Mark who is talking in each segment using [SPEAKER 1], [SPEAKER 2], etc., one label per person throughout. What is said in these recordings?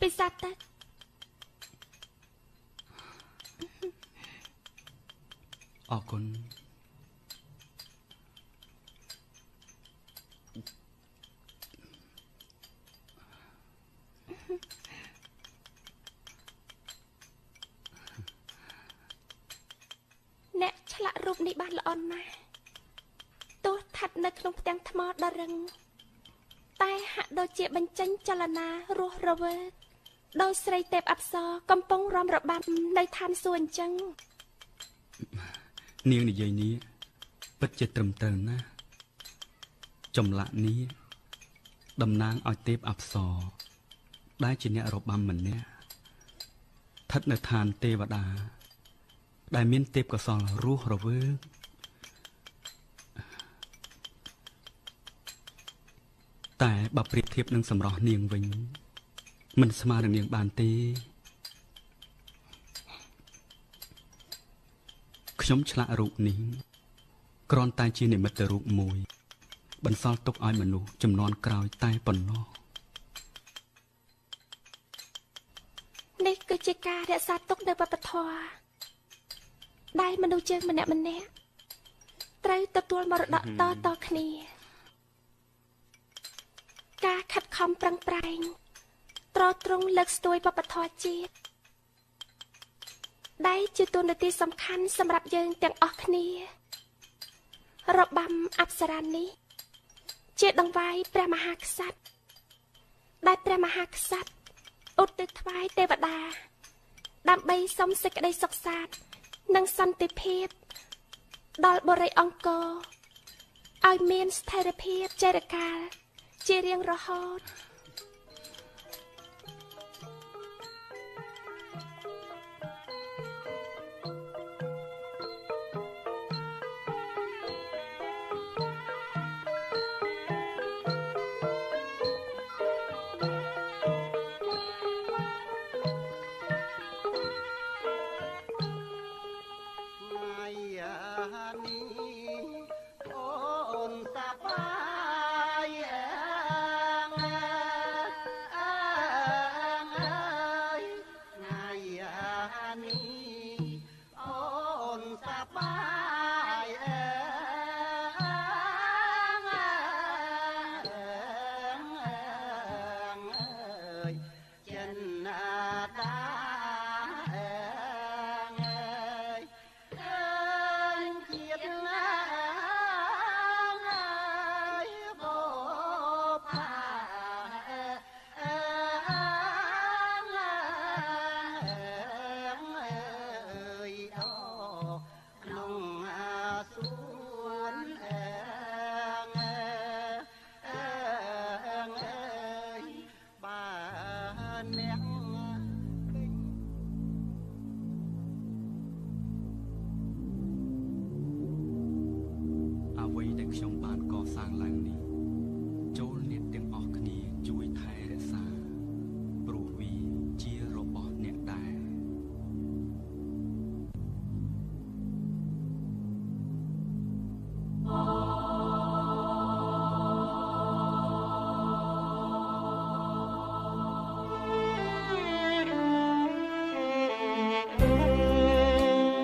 [SPEAKER 1] ពិសាទឹក
[SPEAKER 2] អរគុណ
[SPEAKER 1] អ្នកឆ្លាក់រូបនេះបានល្អណាស់ទោះស្ថិតនៅក្នុងផ្ទាំងថ្មដ៏រឹងតែហាក់ដូចជាបញ្ចេញចលនារស់រវើកដោយស្រីទេពអប្សរកំពុងរាំរបាំនៅឋានសួគ៌អញ្ចឹង
[SPEAKER 2] នាងនិយាយនេះពិតជាត្រឹមត្រូវណាស់ចម្លាក់នេះតំណាងឲ្យទេពអប្សរដែលជាអ្នករបាំម្នាក់ស្ថិតនៅឋានទេវតាដែលមានទេពកោសល្យរស់រវើកតែបើប្រៀបធៀបនឹងសម្រស់នាងវិញមិនស្មើនឹងនាងបានទេខ្ញុំឆ្លាក់រូបនេះគ្រាន់តែជានិមិត្តរូបមួយបន្សល់ទុកឲ្យមនុស្សជំនាន់ក្រោយតែប៉ុណ្ណោះ
[SPEAKER 1] នេះគឺជាការរក្សាទុកនៅវប្បធម៌ដែលមនុស្សយើងម្នាក់ត្រូវទទួលមរតកតគ្នាការខិតខំប្រឹងប្រែងទ្រទ្រង់លើកស្ទួយវប្បធម៌ជាតិដែលជាតួនាទីសំខាន់សម្រាប់យើងទាំងអស់គ្នារបាំអប្សរានេះជាដង្វាយព្រះមហាក្សត្រដែលព្រះមហាក្សត្រឧទ្ទិសថ្វាយទេវតាដើម្បីសុំសេចក្តីសុខសាន្តនិងសន្តិភាពដល់បុរីអង្គរឲ្យមានស្ថិរភាពចរិកាលជារៀងរហូត
[SPEAKER 2] ខ្ញុំបានកសាងឡើងនេះចូលអ្នកទាំងអស់គ្នាជួយថែរក្សាព្រោះវាជារបស់អ្នកដែរ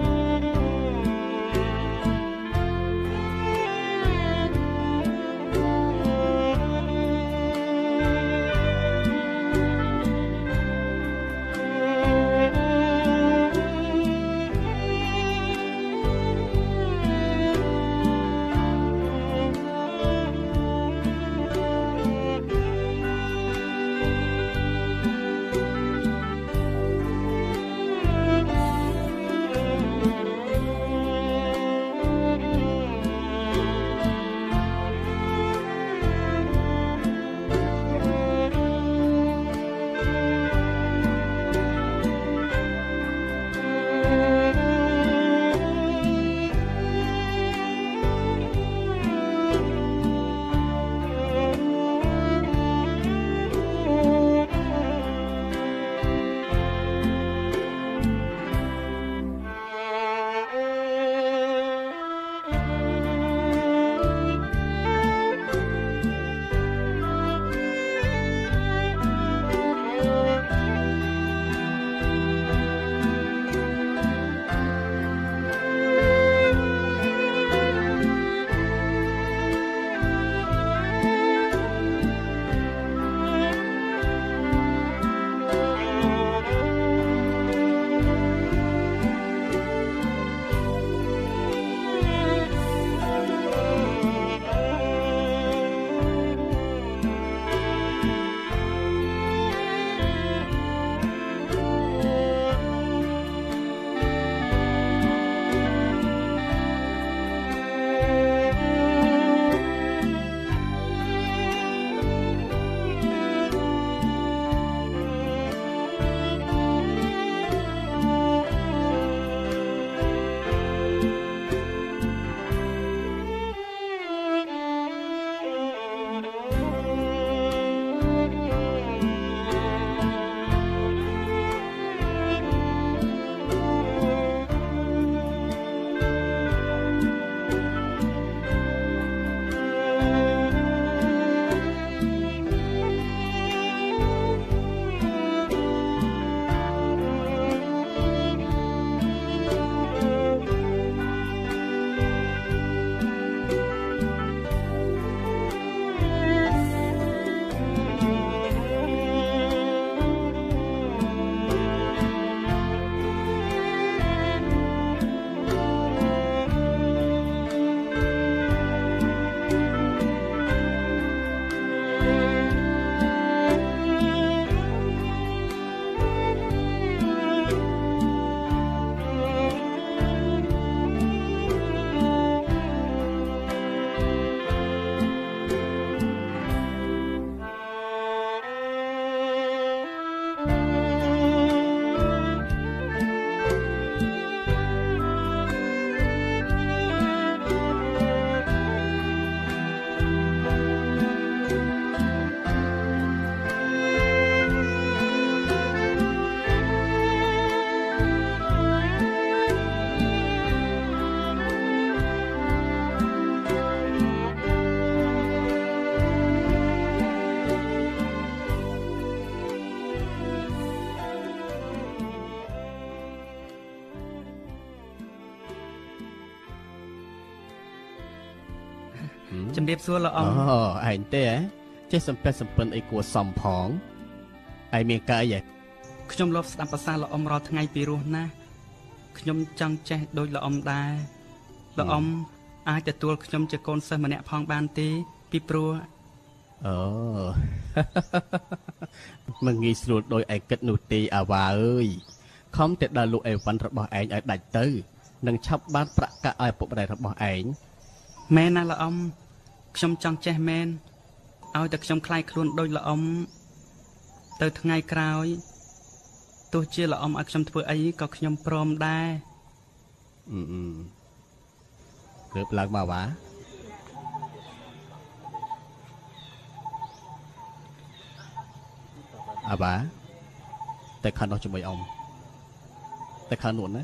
[SPEAKER 1] Thank you.
[SPEAKER 2] ជំរាបសួរលោកអ៊ំ
[SPEAKER 3] អូឯងទេចេះសំពេះសំពិនអីគួរសមផងឯងមានកាយ
[SPEAKER 2] ខ្ញុំលបស្ដាប់ភាសាលោកអ៊ំរាល់ថ្ងៃពីរោះណាស់ខ្ញុំចង់ចេះដូចលោកអ៊ំដែរលោកអ៊ំអាចទទួលខ្ញុំជាកូនសិស្សម្នាក់ផងបានទេពីព្រោះ
[SPEAKER 3] អូមិនងាយស្រួលដោយឯគិតនោះទេអាវ៉ាអើយខំតែដល់លោកអេវ៉ាន់របស់ឯងឲ្យដាច់ទៅនឹងឆាប់បានប្រាក់កាក់ឲ្យឪពុកម្ដាយរបស់ឯង
[SPEAKER 2] មែនណាលោកអ៊ំខ្ញុំចង់ចេះមែនឲ្យតែខ្ញុំខ្លាយខ្លួនដូចលោកអ៊ំទៅថ្ងៃក្រោយទោះជាលោកអ៊ំឲ្យខ្ញុំធ្វើអីក៏ខ្ញុំព្រមដែរ
[SPEAKER 3] គ្រើបឡើងមកវ៉ាអាបាតែខាងនោះជាមួយអ៊ំតែខាងនោះណា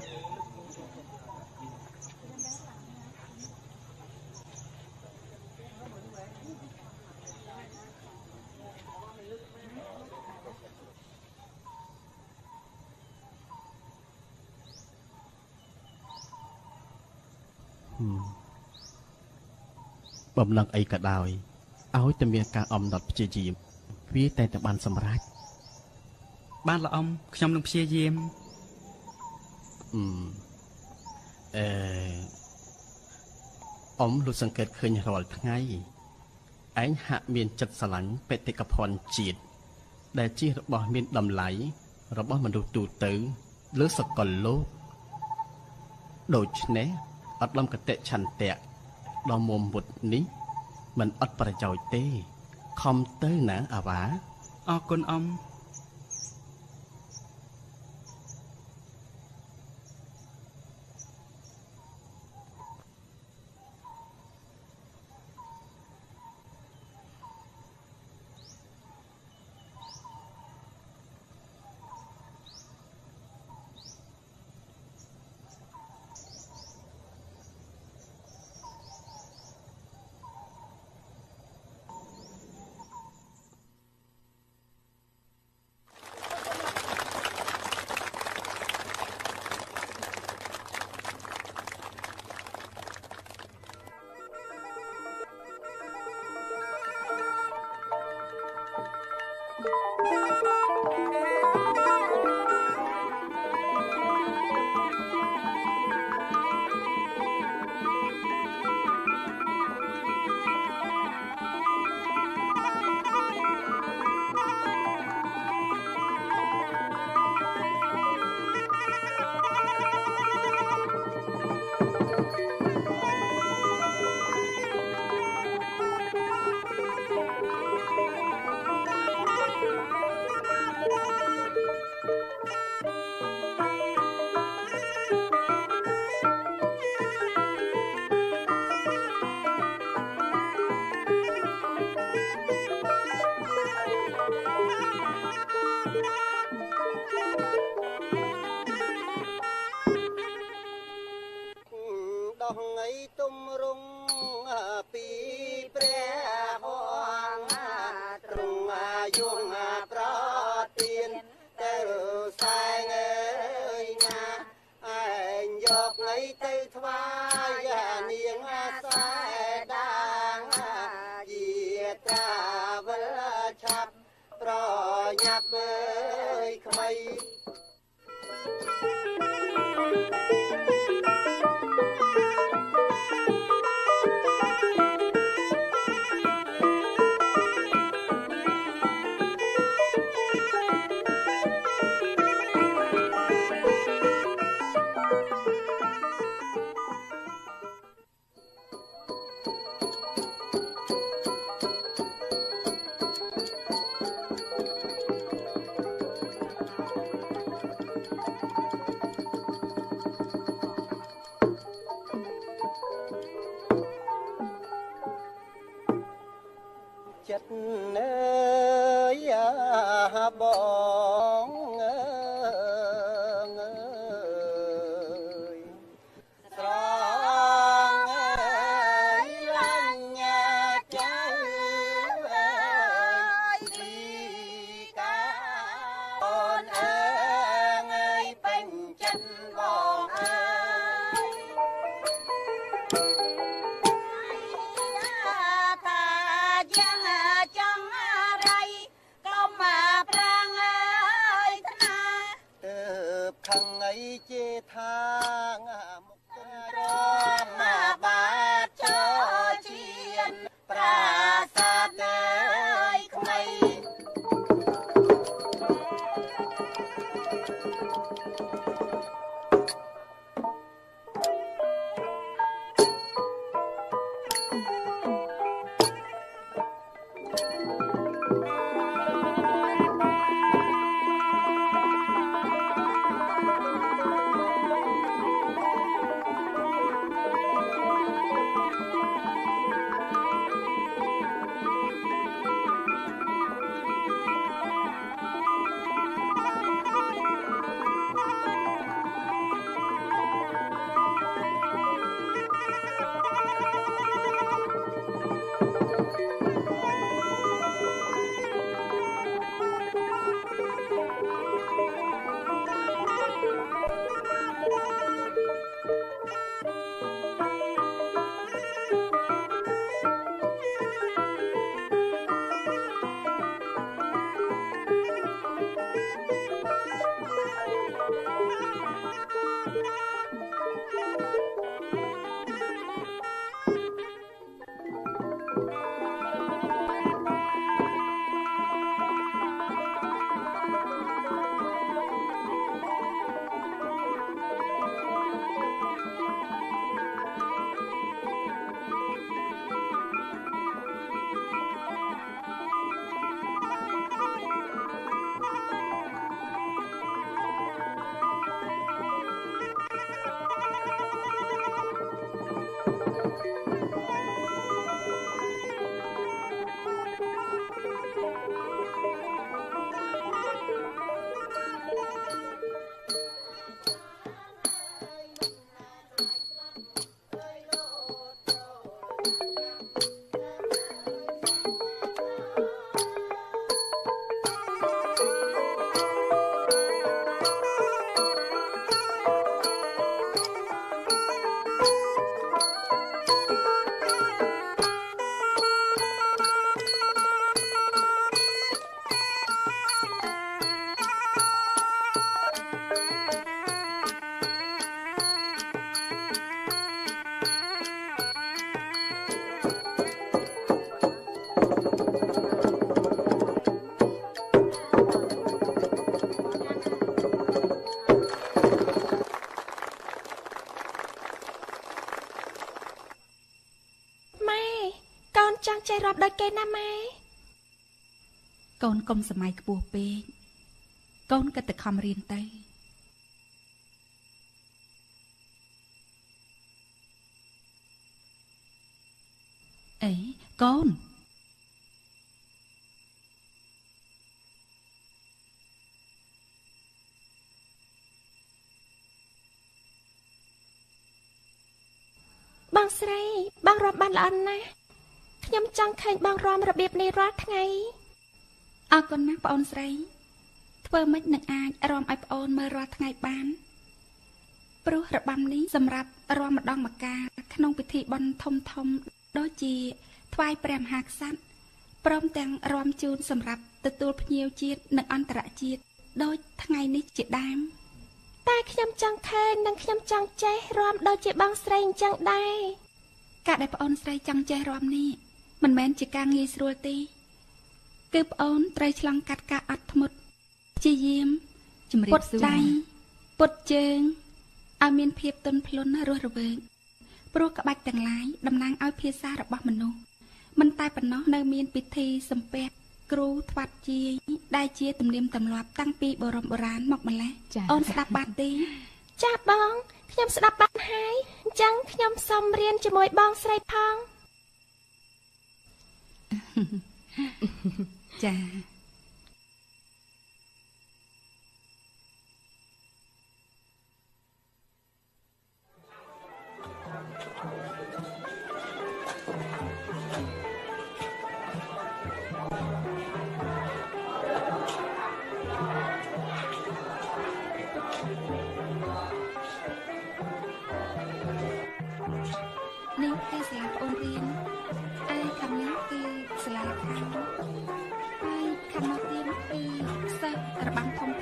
[SPEAKER 3] បំណងអីក៏ដោយឲ្យតែមានការអំណត់ព្យាយាមវាតែបានសម្រេច
[SPEAKER 2] បានលោកអ៊ំខ្ញុំនឹងព្យាយាម
[SPEAKER 3] អ៊ំលុះសង្កេតឃើញរាល់ថ្ងៃឯងហាក់មានចិត្តស្រឡាញ់បេតិកភណ្ឌជាតិដែលជារបស់មានតម្លៃរបស់មនុស្សទូទៅលើសកលលោកដូច្នេះអត់ដំកតិឆន្ទៈដ៏មុំមុតនេះมันអត់ប្រយោជន៍ទេខំទៅណាអាវ៉ា
[SPEAKER 2] អរគុណអ៊ំ
[SPEAKER 4] ចិត្តអើយបងអើយស្រងអើយលាញ់ចៅអើយពីកាអូនអើយពេញចិត្តបងអើយ
[SPEAKER 1] ចង់ចេះរាប់ដូចគេណាម៉ែ
[SPEAKER 5] កូនកុំសម័យខ្ពស់ពេកកូនក៏ទៅខំរៀនទៅអេកូន
[SPEAKER 1] បងស្រីបងរាប់បានល្អណាស់ខ្ញុំចង់ឃើញបងរាំរបៀបនេះរាល់ថ្ងៃ
[SPEAKER 5] អរគុណណាស់ប្អូនស្រីធ្វើម៉េចនឹងអាចរាំឲ្យប្អូនមើលរាល់ថ្ងៃបានព្រោះរបាំនេះសម្រាប់រាំម្ដងម្កាលក្នុងពិធីបុណ្យធំដូចជាថ្វាយព្រះមហាក្សត្រព្រមទាំងរាំជូនសម្រាប់ទទួលភ្ញៀវជាតិនិងអន្តរជាតិដូចថ្ងៃនេះជាដើម
[SPEAKER 1] តែខ្ញុំចង់ឃើញនិងខ្ញុំចង់ចេះរាំដូចជាបងស្រីអញ្ចឹងដែរ
[SPEAKER 5] ការដែលប្អូនស្រីចង់ចេះរាំនេះមិនមែនជាការងាយស្រួលទេគឺប្អូនត្រូវឆ្លងកាត់ការអត់ធ្មត់ព្យាយាមជំរាបសួរដៃពុតជើងឲ្យមានភាពទន់ភ្លន់រស់រវើកព្រោះក្បាច់ទាំងឡាយតំណាងឲ្យភាសារបស់មនុស្សមិនតែប៉ុណ្ណោះនៅមានពិធីសំពះគ្រូថ្វាត់ជាយដែលជាទំនៀមទម្លាប់តាំងពីបុរាណមកម្ល៉េះអូនស្ដាប់បានទេ
[SPEAKER 1] ចាបងខ្ញុំស្ដាប់បានហើយអញ្ចឹងខ្ញុំសូមរៀនជាមួយបងស្រីផង
[SPEAKER 5] ចានេះគឺសាលាប្អូនរៀនឯខាងនេះគឺសាលាខាងហើយខាងនោះទៀតគឺសិស្សរបាំធំ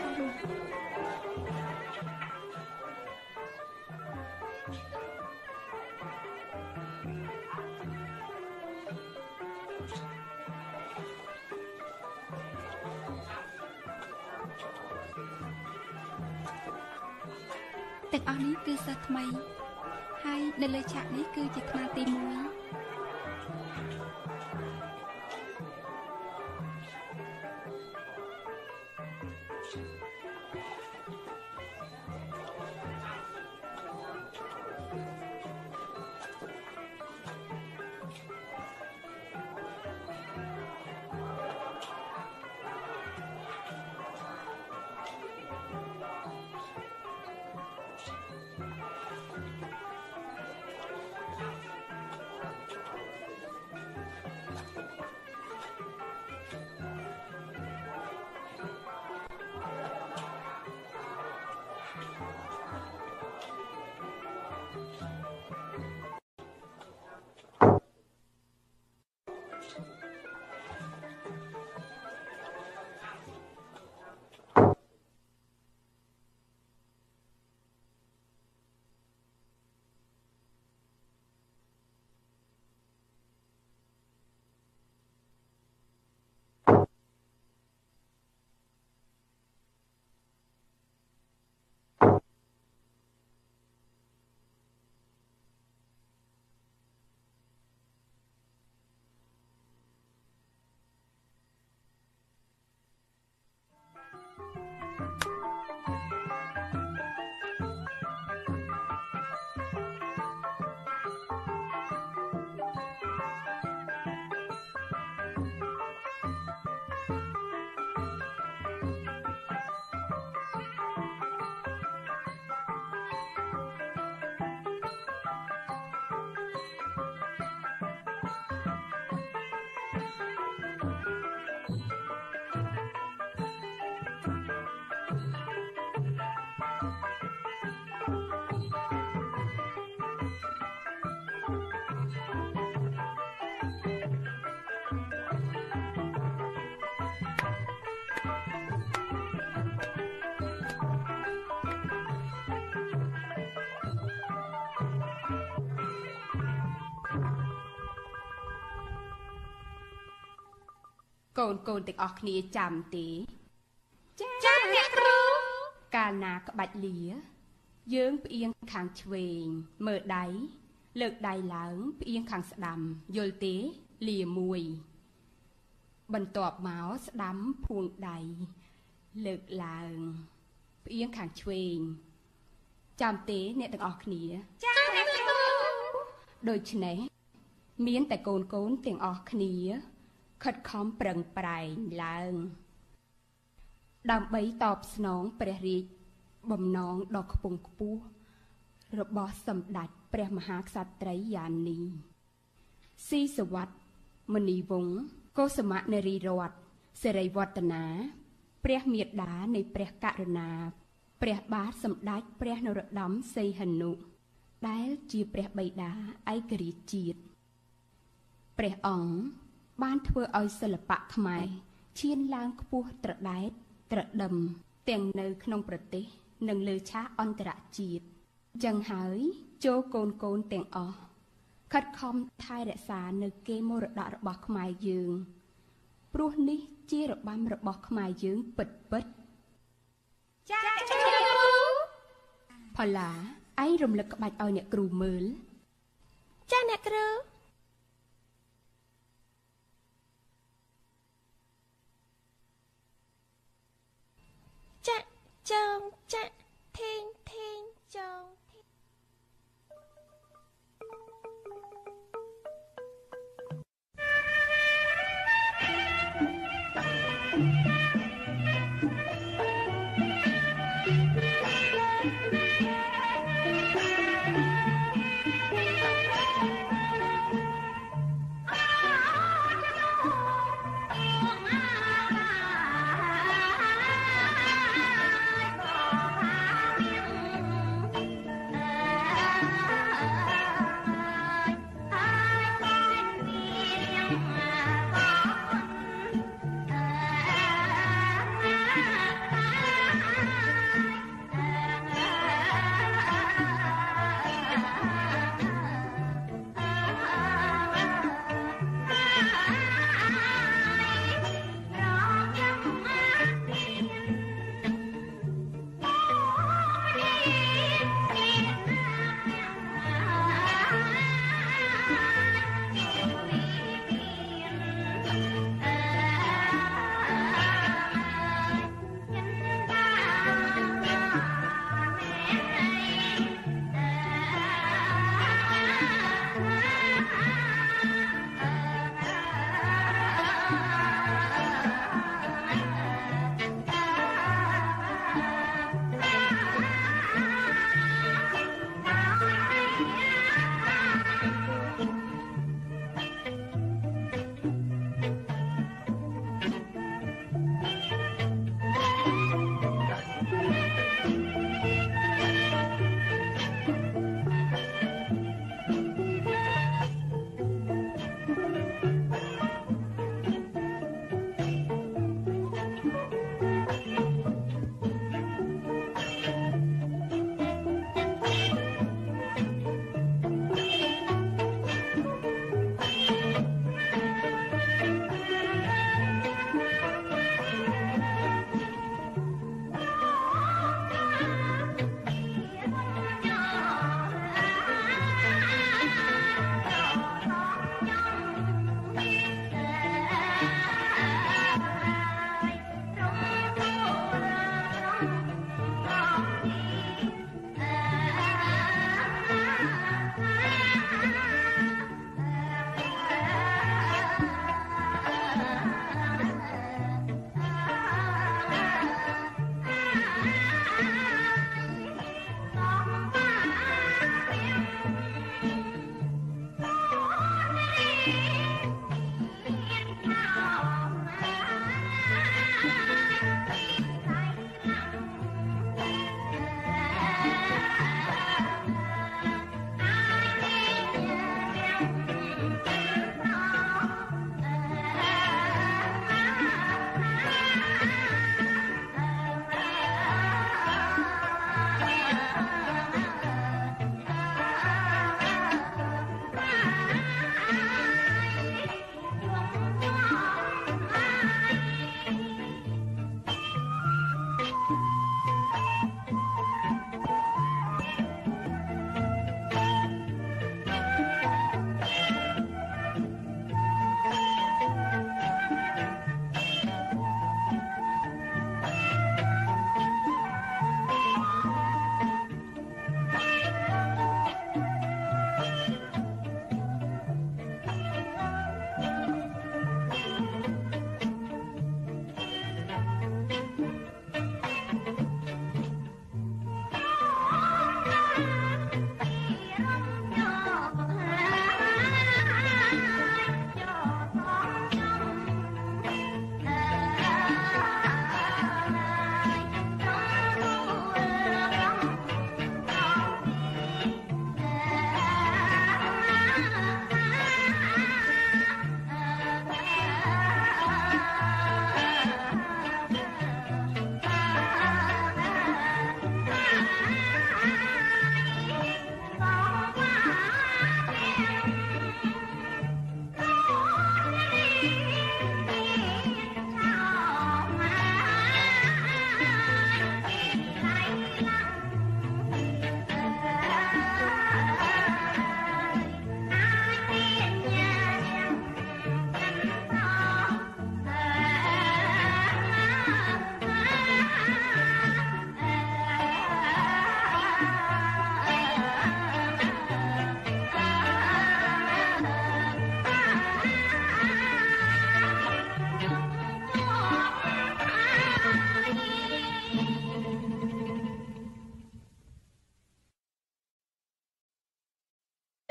[SPEAKER 5] ទាំងអស់នេះគឺសិស្សថ្មីហើយនៅលើឆាកនេះគឺជាថ្នាលទី1
[SPEAKER 6] កូនទាំងអស់គ្នាចាំទេ
[SPEAKER 1] ចាអ្នកគ្រូ
[SPEAKER 6] កាលណាក្បាច់លាយើងផ្អៀងខាងឆ្វេងមើលដៃលើកដៃឡើងផ្អៀងខាងស្ដាំយល់ទេលាមួយបន្ទាប់មកស្ដាំភួងដៃលើកឡើងផ្អៀងខាងឆ្វេងចាំទេអ្នកទាំងអស់គ្នាចា៎អ្នកគ្រូដូច្នេះមានតែកូនទាំងអស់គ្នាខិតខំប្រឹងប្រែងឡើងដើម្បីតបស្នងព្រះរាជបំណងដ៏ខ្ពង់ខ្ពស់របស់សម្ដេចព្រះមហាក្សត្រីយ៉ានីស៊ីសវត្តមនីវង្សកុសុមនារីរតន៍សិរីវឌ្ឍនាព្រះមេដានៃព្រះករុណាព្រះបាទសម្ដេចព្រះនរោត្តមសីហនុដែលជាព្រះបិតាឯករាជ្យជាតិព្រះអង្គបានធ្វើឲ្យសិល្បៈខ្មែរឈានឡើងខ្ពស់ត្រដែតត្រដឹមទាំងនៅក្នុងប្រទេសនិងលើឆាកអន្តរជាតិចឹងហើយចូលកូនទាំងអស់ខិតខំថែរក្សានៅកេរមរតករបស់ខ្មែរយើងព្រោះនេះជារបាំរបស់ខ្មែរយើងពិតចា៎ផល្លាឯងរំលឹកក្បាច់ឲ្យអ្នកគ្រូមើល
[SPEAKER 1] ចាអ្នកគ្រូចាចងចាធេងចង
[SPEAKER 4] អ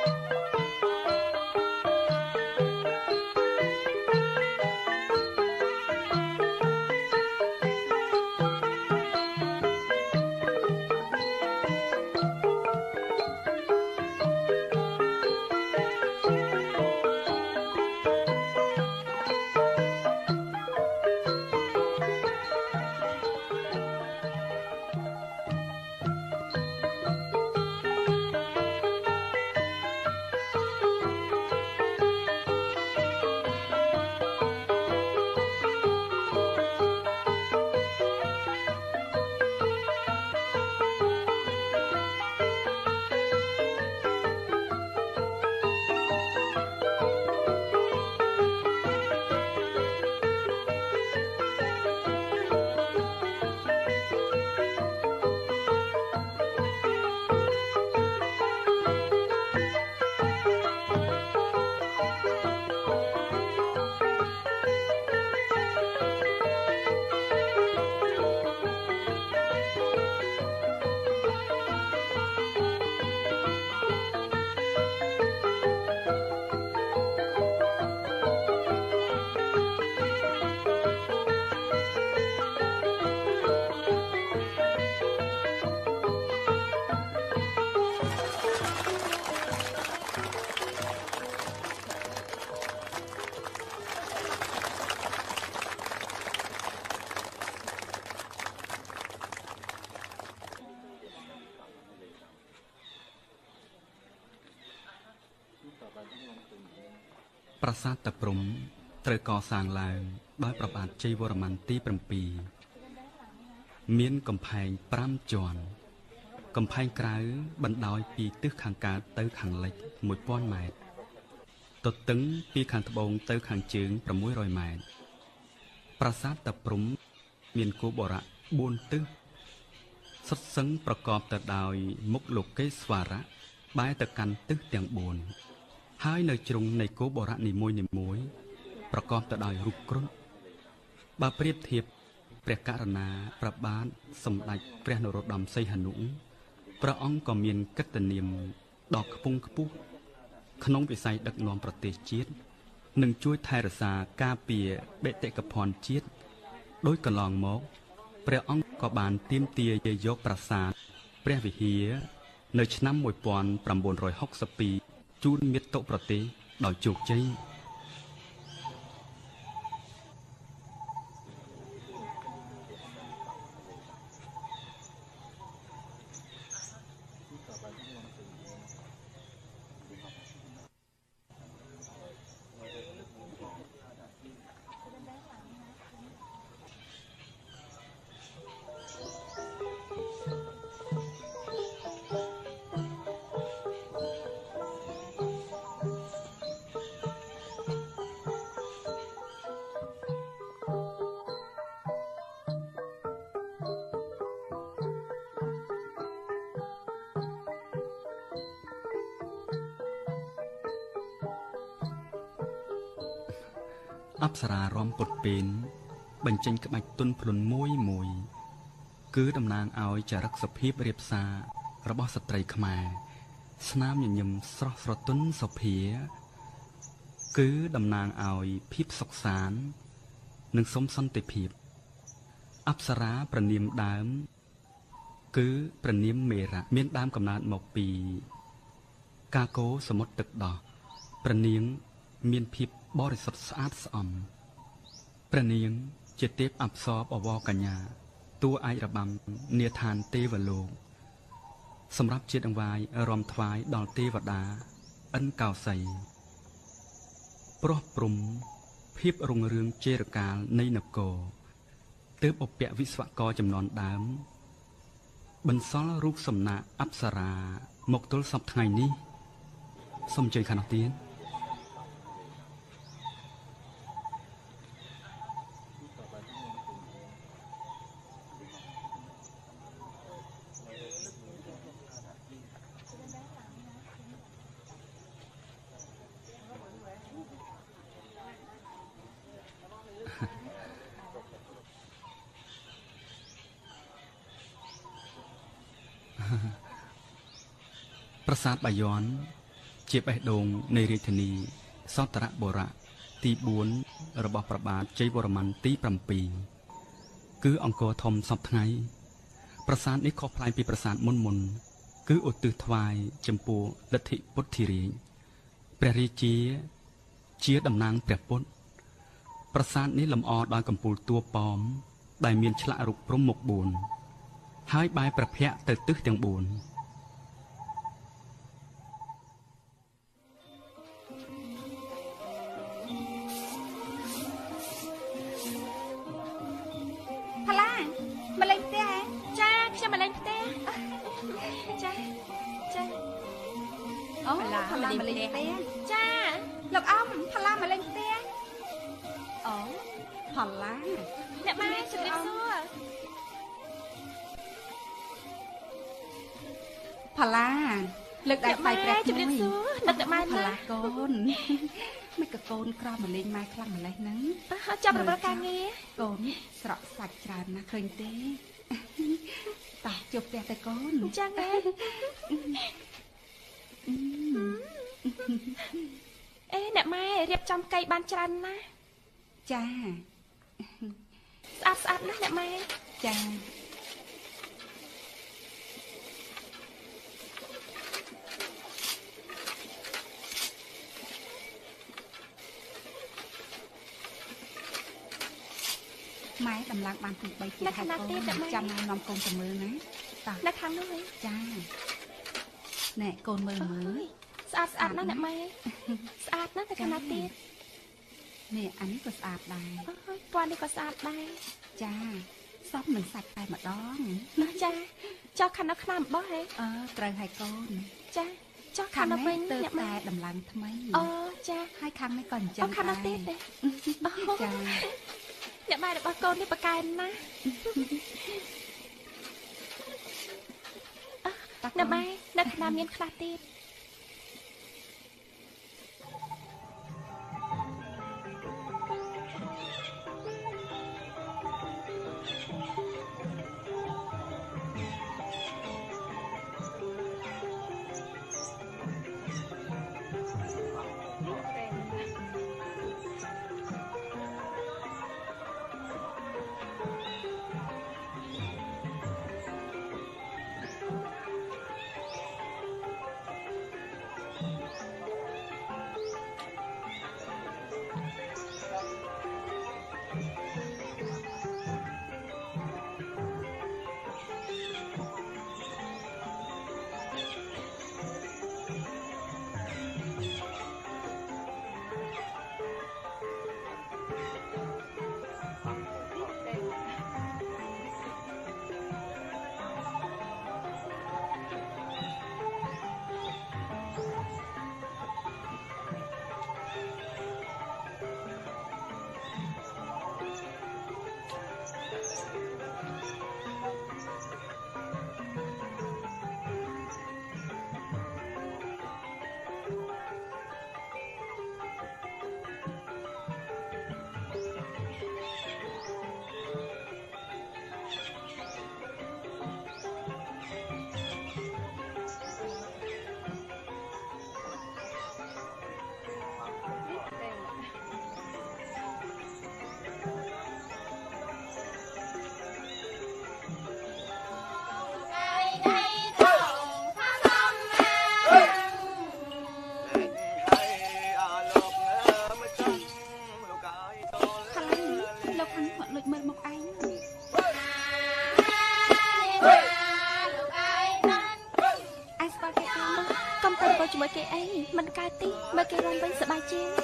[SPEAKER 2] ប្រាសាទតាព្រំត្រូវកសាងឡើងដោយព្រះបាទជ័យវរ្ម័នទី7មានកំផែង5ជាន់កំផែងក្រៅបណ្ដោយពីទិសខាងកើតទៅខាងលិច1000ម៉ែត្រទទឹងពីខាងត្បូងទៅខាងជើង600ម៉ែត្រប្រាសាទតាព្រំមានគោបុរៈ4ទិសសុទ្ធសឹងប្រកបទៅដោយមុខលោកេស្វរៈបែរទៅកាន់ទិសទាំង4ហើយនៅជ្រុងនៃគោបុរៈនីមួយៗប្រកបទៅដោយរូបគ្រុឌបើប្រៀបធៀបព្រះករុណាព្រះបាទសម្ដេចព្រះនរោត្តមសីហនុព្រះអង្គក៏មានកិត្តិនាមដ៏ខ្ពង់ខ្ពស់ក្នុងវិស័យដឹកនាំប្រទេសជាតិនិងជួយថែរក្សាការពារបេតិកភណ្ឌជាតិដោយកន្លងមកព្រះអង្គក៏បានទាមទារយកប្រាសាទព្រះវិហារនៅឆ្នាំ1962ជូនមាតុប្រទេសដោយជោគជ័យអប្សរារំពុតពេនបញ្ចេញក្បាច់ទន់ភ្លុនមួយគឺតំណាងឲ្យចរិតសុភាពរៀបសាររបស់ស្ត្រីខ្មែរស្នាមញញឹមស្រស់ស្រទន់សុភាគឺតំណាងឲ្យភាពសុខសាន្តនិងសុំសន្តិភាពអប្សរាប្រនាមដើមគឺប្រនាមមេរៈមានដើមកំណើតមកពីកាកូសមុទ្រទឹកដោះប្រនាងមានភាពបរិសុទ្ធស្អាតស្អំព្រះនាងជាទេពអប្សរបវរកញ្ញាតួឯករបាំនាឋានទេវលោកសម្រាប់ជាតិអង្វាយរំថ្វាយដល់ទេវតាឥនកោសីព្រោះព្រំភាពរុងរឿងជេរកាលនៃនគរទើបឧបវិស្វករចំនួនដើមបន្សល់រូបសំណាកអប្សរាមកទល់សពថ្ងៃនេះសូមអញ្ជើញខាងនោះទៀតប្រាសាទបាយ័នជាបេះដូងនៃរាជធានីសតរបុរៈទី4របស់ព្រះបាទជ័យវរ្ម័នទី7គឺអង្គរធំសពថ្ងៃប្រាសាទនេះខុសប្លែកពីប្រាសាទមុនគឺឧទ្ទិសថ្វាយចំពោះលទ្ធិពុទ្ធិរាជព្រះរាជាតំណាងព្រះពុទ្ធប្រាសាទនេះលម្អដោយកំពូលតួប៉មដែលមានឆ្លាក់រូបព្រំមុខ4ហើយបែរព្រះភ័ក្ត្រទៅទិសទាំង4
[SPEAKER 5] ផល្លាមកលេងផ្ទះហ៎
[SPEAKER 1] ចាខ្ញុំមកលេងផ្ទះចា
[SPEAKER 5] អូផល្លាមកលេងផ្ទះ
[SPEAKER 1] ចា
[SPEAKER 5] លោកអំផល្លាមកលេងផ្ទះអូផល្លា
[SPEAKER 1] អ្នកម៉ែជំរាបសួរ
[SPEAKER 5] ផល្លាលើកដៃថ្វាយព្រះ
[SPEAKER 1] ជំរាបសួរនឹកអ្នកម៉ែ
[SPEAKER 5] ផល្លាកូនមិនក៏កូនក្រមកលេងម៉ែខ្លាំងម្លេះហ្នឹង
[SPEAKER 1] ចាំរំលឹកការងារ
[SPEAKER 5] កូនស្រក់សាច់ច្រើនណាស់ឃើញទេតោះជួបផ្ទះទៅកូន
[SPEAKER 1] ចាម៉ែអ្នកម៉ែរៀបចំកៃបានច្រើនណាស់
[SPEAKER 5] ចា
[SPEAKER 1] ស្អាតណាស់អ្នកម៉ែ
[SPEAKER 5] ចាម៉ែដំឡើងបានទី3ទៀតហើយកូនចាំណែនាំកូនទៅមើលណា
[SPEAKER 1] តោះនៅខាងនោះ
[SPEAKER 5] ចាណែកូនមើល
[SPEAKER 1] ស្អាតណាស់អ្នកម៉ែស្អាតណាស់តែខាងណាទៀត
[SPEAKER 5] នេះអានេះក៏ស្អាតដែរ
[SPEAKER 1] ពណ៌នេះក៏ស្អាតដែរ
[SPEAKER 5] ចាសមនឹងសាច់តែម្ដង
[SPEAKER 1] ណាចាចោះខាងនៅខ្នាមបោះហ៎
[SPEAKER 5] ត្រូវហើយកូន
[SPEAKER 1] ចាចោះខាងនៅវិញ
[SPEAKER 5] អ្នកម៉ែដំឡើងថ្មី
[SPEAKER 1] ចា
[SPEAKER 5] ហើយខាងនេះក៏អញ្ចឹង
[SPEAKER 1] ខាងនោះទៀតទេ
[SPEAKER 5] ចា
[SPEAKER 1] អ្នកម៉ែរបស់កូននេះប្រកែកណាស់អ្នកម៉ែនៅខាងណាមានខ្លះទៀតជាមួយគេអីមិនកើតទេមើលគេរំវិញសប្បាយជាង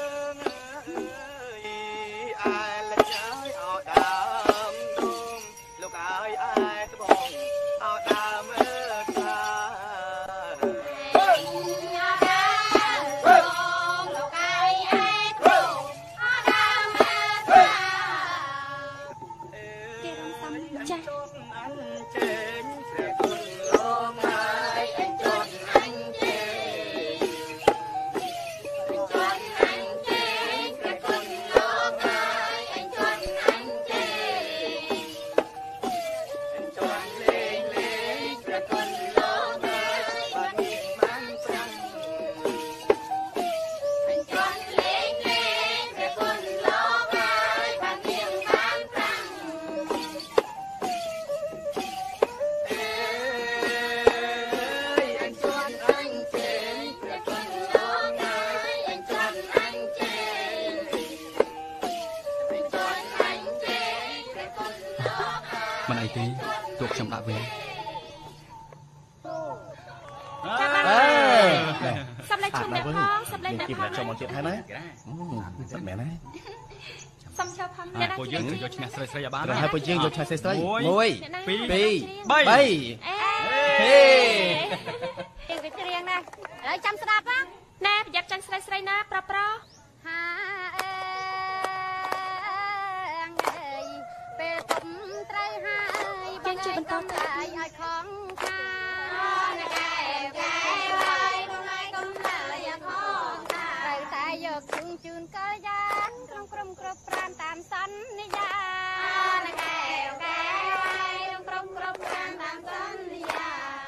[SPEAKER 4] អ
[SPEAKER 2] មិនអីទេទុកខ្ញុំដាក់វិញ
[SPEAKER 1] សំលេចជុំអ្នកផងសំលេចអ្នកផង
[SPEAKER 3] ចូលមកទៀតហើយណាសិតមែនណា
[SPEAKER 1] សំចូលផងអ្នកណា
[SPEAKER 2] ពួកយើងយកឈ្នះស្រីស្រីឲ្យបាន
[SPEAKER 3] ហើយពួកយើងយកឈ្នះស្រីស្រី1 2 3ហេ
[SPEAKER 1] យើងទៅច្រៀងណាឥឡូវចាំស្ដាប់ណាប្រយ័ត្នចាញ់ស្រីស្រីណាប្រប្រហាពេលទុំត្រូវហើយយើងជួយបន្តទៅឲ្យខំខាណាកែហើយកុំឲ្យកុំហើយខំខាត្រូវតែយកជូនកលយ៉ាងក្នុងក្រុមគ្រប់ប្រានតាមសន្យាណាកែហើយក្នុងក្រុមគ្រប់ប្រានតាមសន្យា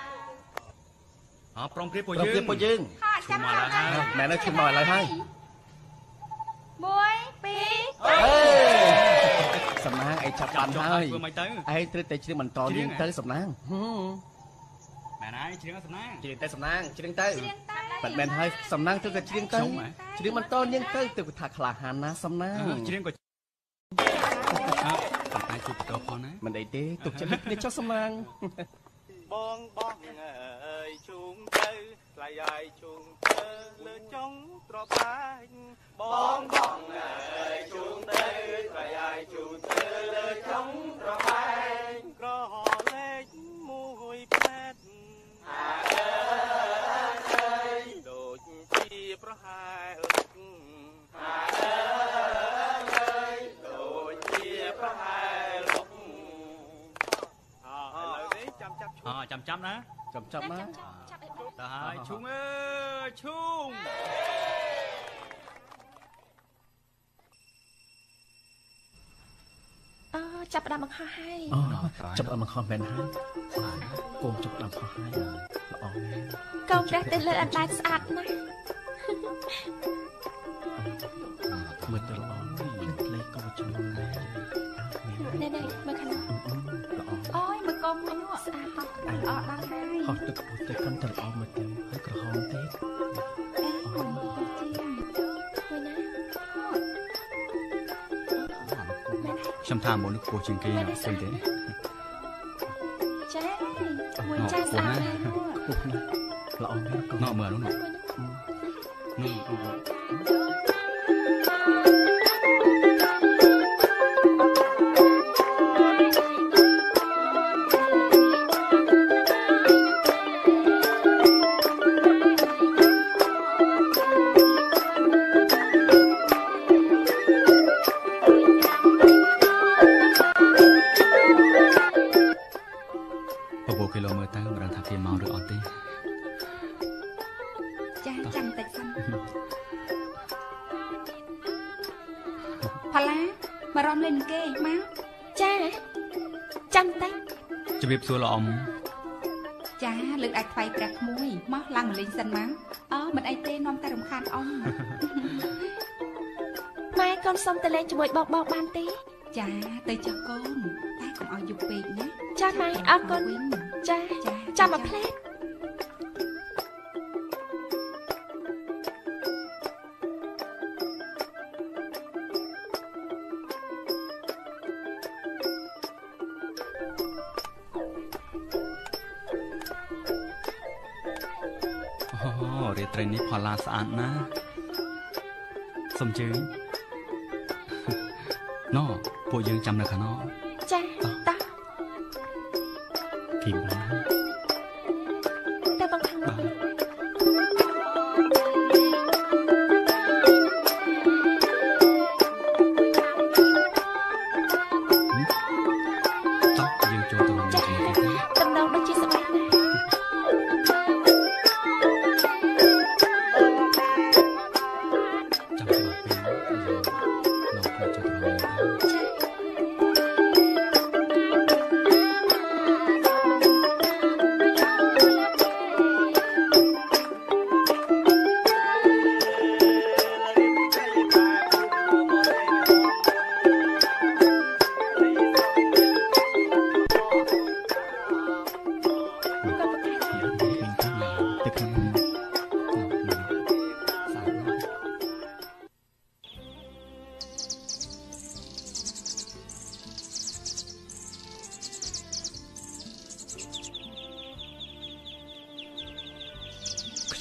[SPEAKER 2] ប្រុងព្រៀបពួកយើង
[SPEAKER 1] ចាំមកហើយ
[SPEAKER 3] ណែនៅឈុំមកឥឡូវហើយ
[SPEAKER 1] 1 2
[SPEAKER 3] សំណាងឯងចាប់បានហើយឯងត្រូវតែច្រៀងបន្តរៀងទៅសំណាង
[SPEAKER 2] មែនហើយច្រៀងសំណាង
[SPEAKER 3] ច្រៀងតែសំណាងច្រៀងទៅមិនមែនហើយសំណាងទៅតែច្រៀងទៅច្រៀងបន្តរៀងទៅទៅថាក្លាហានណាសំណាង
[SPEAKER 2] ច្រៀងក៏តែជួយបន្តផងណា
[SPEAKER 3] មិនអីទេទុកចិត្តនេះចុះសំណាង
[SPEAKER 4] បងអើយជុំទៅថ្លៃឲ្យជុំទៅលើចុងត្របាញ់បងអើយជុំទៅថ្លៃឲ្យជុំទៅលើចុងត្របាញ់ក្រហលេខមួយផ្លែតអើយដូចជាប្រហែលអើយដូចជាប្រហែល
[SPEAKER 2] ចាំណា
[SPEAKER 3] ចាំណា
[SPEAKER 2] ទៅហើយឈុំអើយឈុំ
[SPEAKER 1] ចាប់ដើមបង្ហោះហើយ
[SPEAKER 3] ចាប់ដើមបង្ហោះមែនហើយកូនចាប់ដើមបង្ហោះហើយល្អមែនក
[SPEAKER 1] ូនព្រះទៅលើអណ្ដែតស្អាតណាស់
[SPEAKER 3] មើលទៅល្អលេខកូនចំណាយ
[SPEAKER 1] ណែមើលខាងនោះ
[SPEAKER 5] អូយមើលកូនខ្ញុំស្អាតអត់ល្អដល់ហើយ
[SPEAKER 3] ហោះទឹកទៅកាន់តែល្អមើលទៅហើយក្រហមទេ
[SPEAKER 2] ខ្ញុំថាមុននេះគួរជាងគេអត់ស្អីទេ
[SPEAKER 1] ចាមួយចាស្អាត
[SPEAKER 3] ល្អមែនកូន
[SPEAKER 2] មើលនោះ
[SPEAKER 5] ជម្រាបសួរលោកអ៊ំ
[SPEAKER 1] ចាលើកអាចថ្វាយព្រះក្មួយមកឡើងមកលេងសិនមកមិនអីទេនាំតែរំខានអ៊ំម៉ែកូនសុំទៅលេងជាមួយបងបានទេចាទៅចុះកូនតែកុំឲ្យយប់ពេកណាចាម៉ែអរគុណចាចាំមកផ្លែ
[SPEAKER 2] រាត្រីនេះផល្លាស្អាតណាស់សូមជើញណ៎ពួកយើងចាំនៅខាងណោ
[SPEAKER 1] ចាតោះ
[SPEAKER 3] គីមបាន
[SPEAKER 1] ទៅបងខាងនោះ
[SPEAKER 2] អ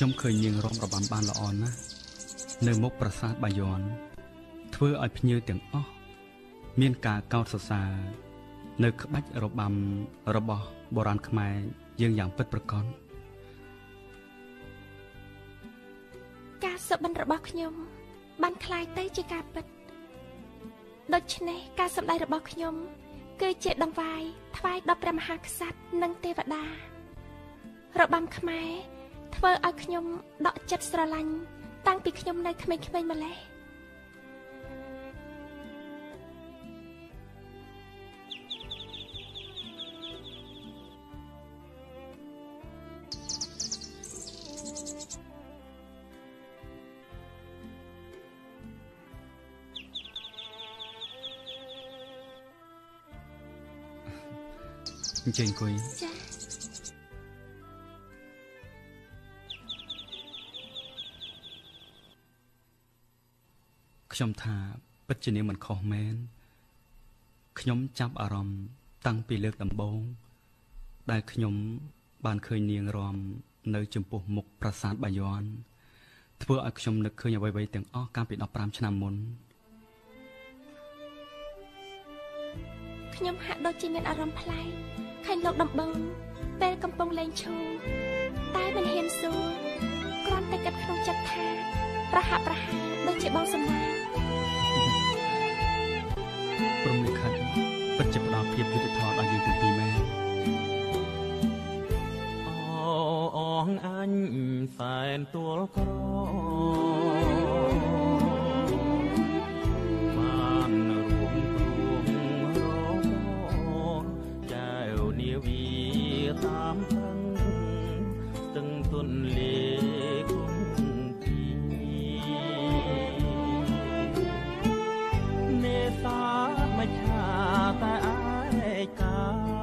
[SPEAKER 2] ខ្ញុំឃើញនាងរំរបាំបានល្អណាស់នៅមុខប្រាសាទបាយ័នធ្វើឲ្យភ្ញៀវទាំងអស់មានការកោតសរសើរនៅក្បាច់របាំរបស់បុរាណខ្មែរយើងយ៉ាងពិតប្រាកដ
[SPEAKER 1] ការសុបិនរបស់ខ្ញុំបានคล้ายទៅជាការពិតដូច្នេះការសម្ដែងរបស់ខ្ញុំគឺជាដង្វាយថ្វាយដល់ព្រះមហាក្សត្រនិងទេវតារបាំខ្មែរធ្វើឲ្យខ្ញុំដកចិត្តស្រឡាញ់តាំងពីខ្ញុំនៅក្មេងៗម្ល៉េះ
[SPEAKER 2] អញ្ចឹងអង្គុយ
[SPEAKER 1] ចា
[SPEAKER 2] ខ្ញុំថាពិតជានាងមិនខុសមែនខ្ញុំចាប់អារម្មណ៍តាំងពីលើកដំបូងដែលខ្ញុំបានឃើញនាងរាំនៅចំពោះមុខប្រាសាទបាយ័នធ្វើឲ្យខ្ញុំនឹកឃើញអ្វីៗទាំងអស់កាលពី15ឆ្នាំមុន
[SPEAKER 1] ខ្ញុំហាក់ដូចជាមានអារម្មណ៍ប្លែកឃើញលោកដំបងពេលកំពុងលេងឈូតែមិនហ៊ានសួរគ្រាន់តែគិតក្នុងចិត្តថាប្រហាក់ប្រហែលដូចជាបងសំណាង
[SPEAKER 2] ព្រមលិខិតពិតជាផ្ដល់ភាពយុត្តិធម៌ដល់យើងទាំងពីរមែន
[SPEAKER 7] អងអញសែនទួលក្របានរួមព្រមរងចៅនាវីតាមទឹងទុនលេគុំពីនេសាទមិនខាតែឯកា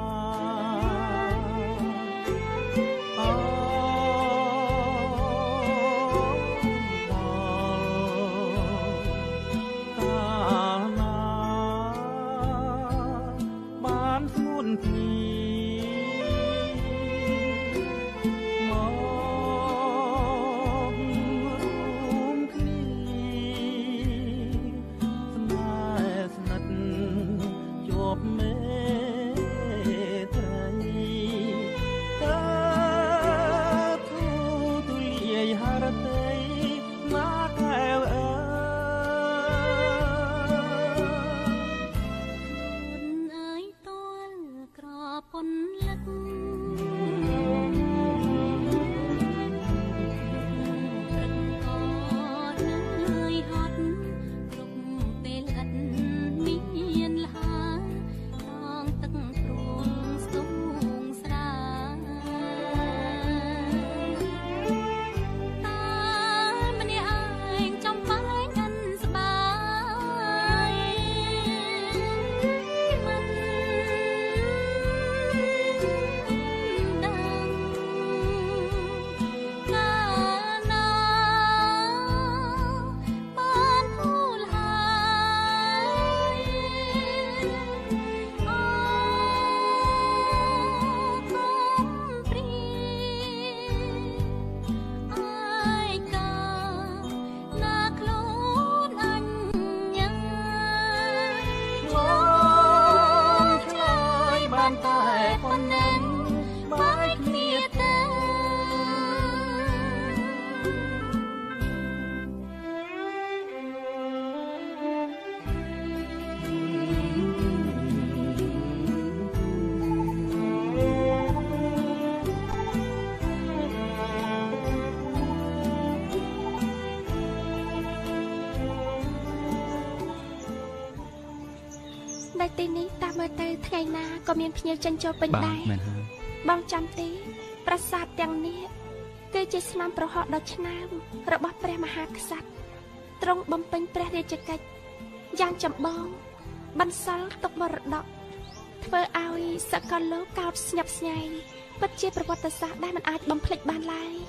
[SPEAKER 1] នៅទីនេះតាមមើលទៅថ្ងៃណាក៏មានភ្ញៀវចិញ្ចោពេញដែរបងចាំទីប្រាសាទទាំងនេះគឺជាស្នាមប្រហោះដ៏ឆ្នើមរបស់ព្រះមហាក្សត្រទ្រង់បំពេញព្រះរាជកិច្ចយ៉ាងចម្បងបន្សល់ទុកមរតកធ្វើឲ្យសកលលោកកោតស្ញប់ស្ញែងពិតជាប្រវត្តិសាស្ត្រដែលមិនអាចបំភ្លេចបានឡើយ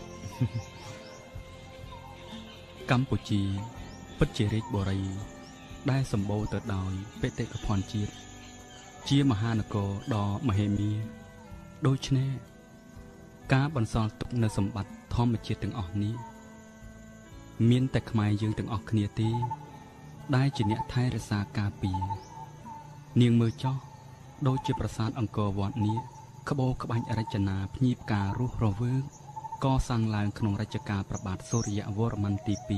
[SPEAKER 2] កម្ពុជាពិតជារាជបុរីដែលសម្បូរទៅដោយបេតិកភណ្ឌជាតិជាមហានគរដ៏មហិមាដូច្នេះការបន្សល់ទុកនៅសម្បត្តិធម្មជាតិទាំងអស់នេះមានតែខ្មែរយើងទាំងអស់គ្នាទេដែលជាអ្នកថែរក្សាការពារនាងមើលចោះដូចជាប្រាសាទអង្គរវត្តនេះក្បូរក្បាច់រចនាភ្ញីផ្ការស់រវើកកសាងឡើងក្នុងរជ្ជកាលព្រះបាទសូរ្យវរ្ម័នទី2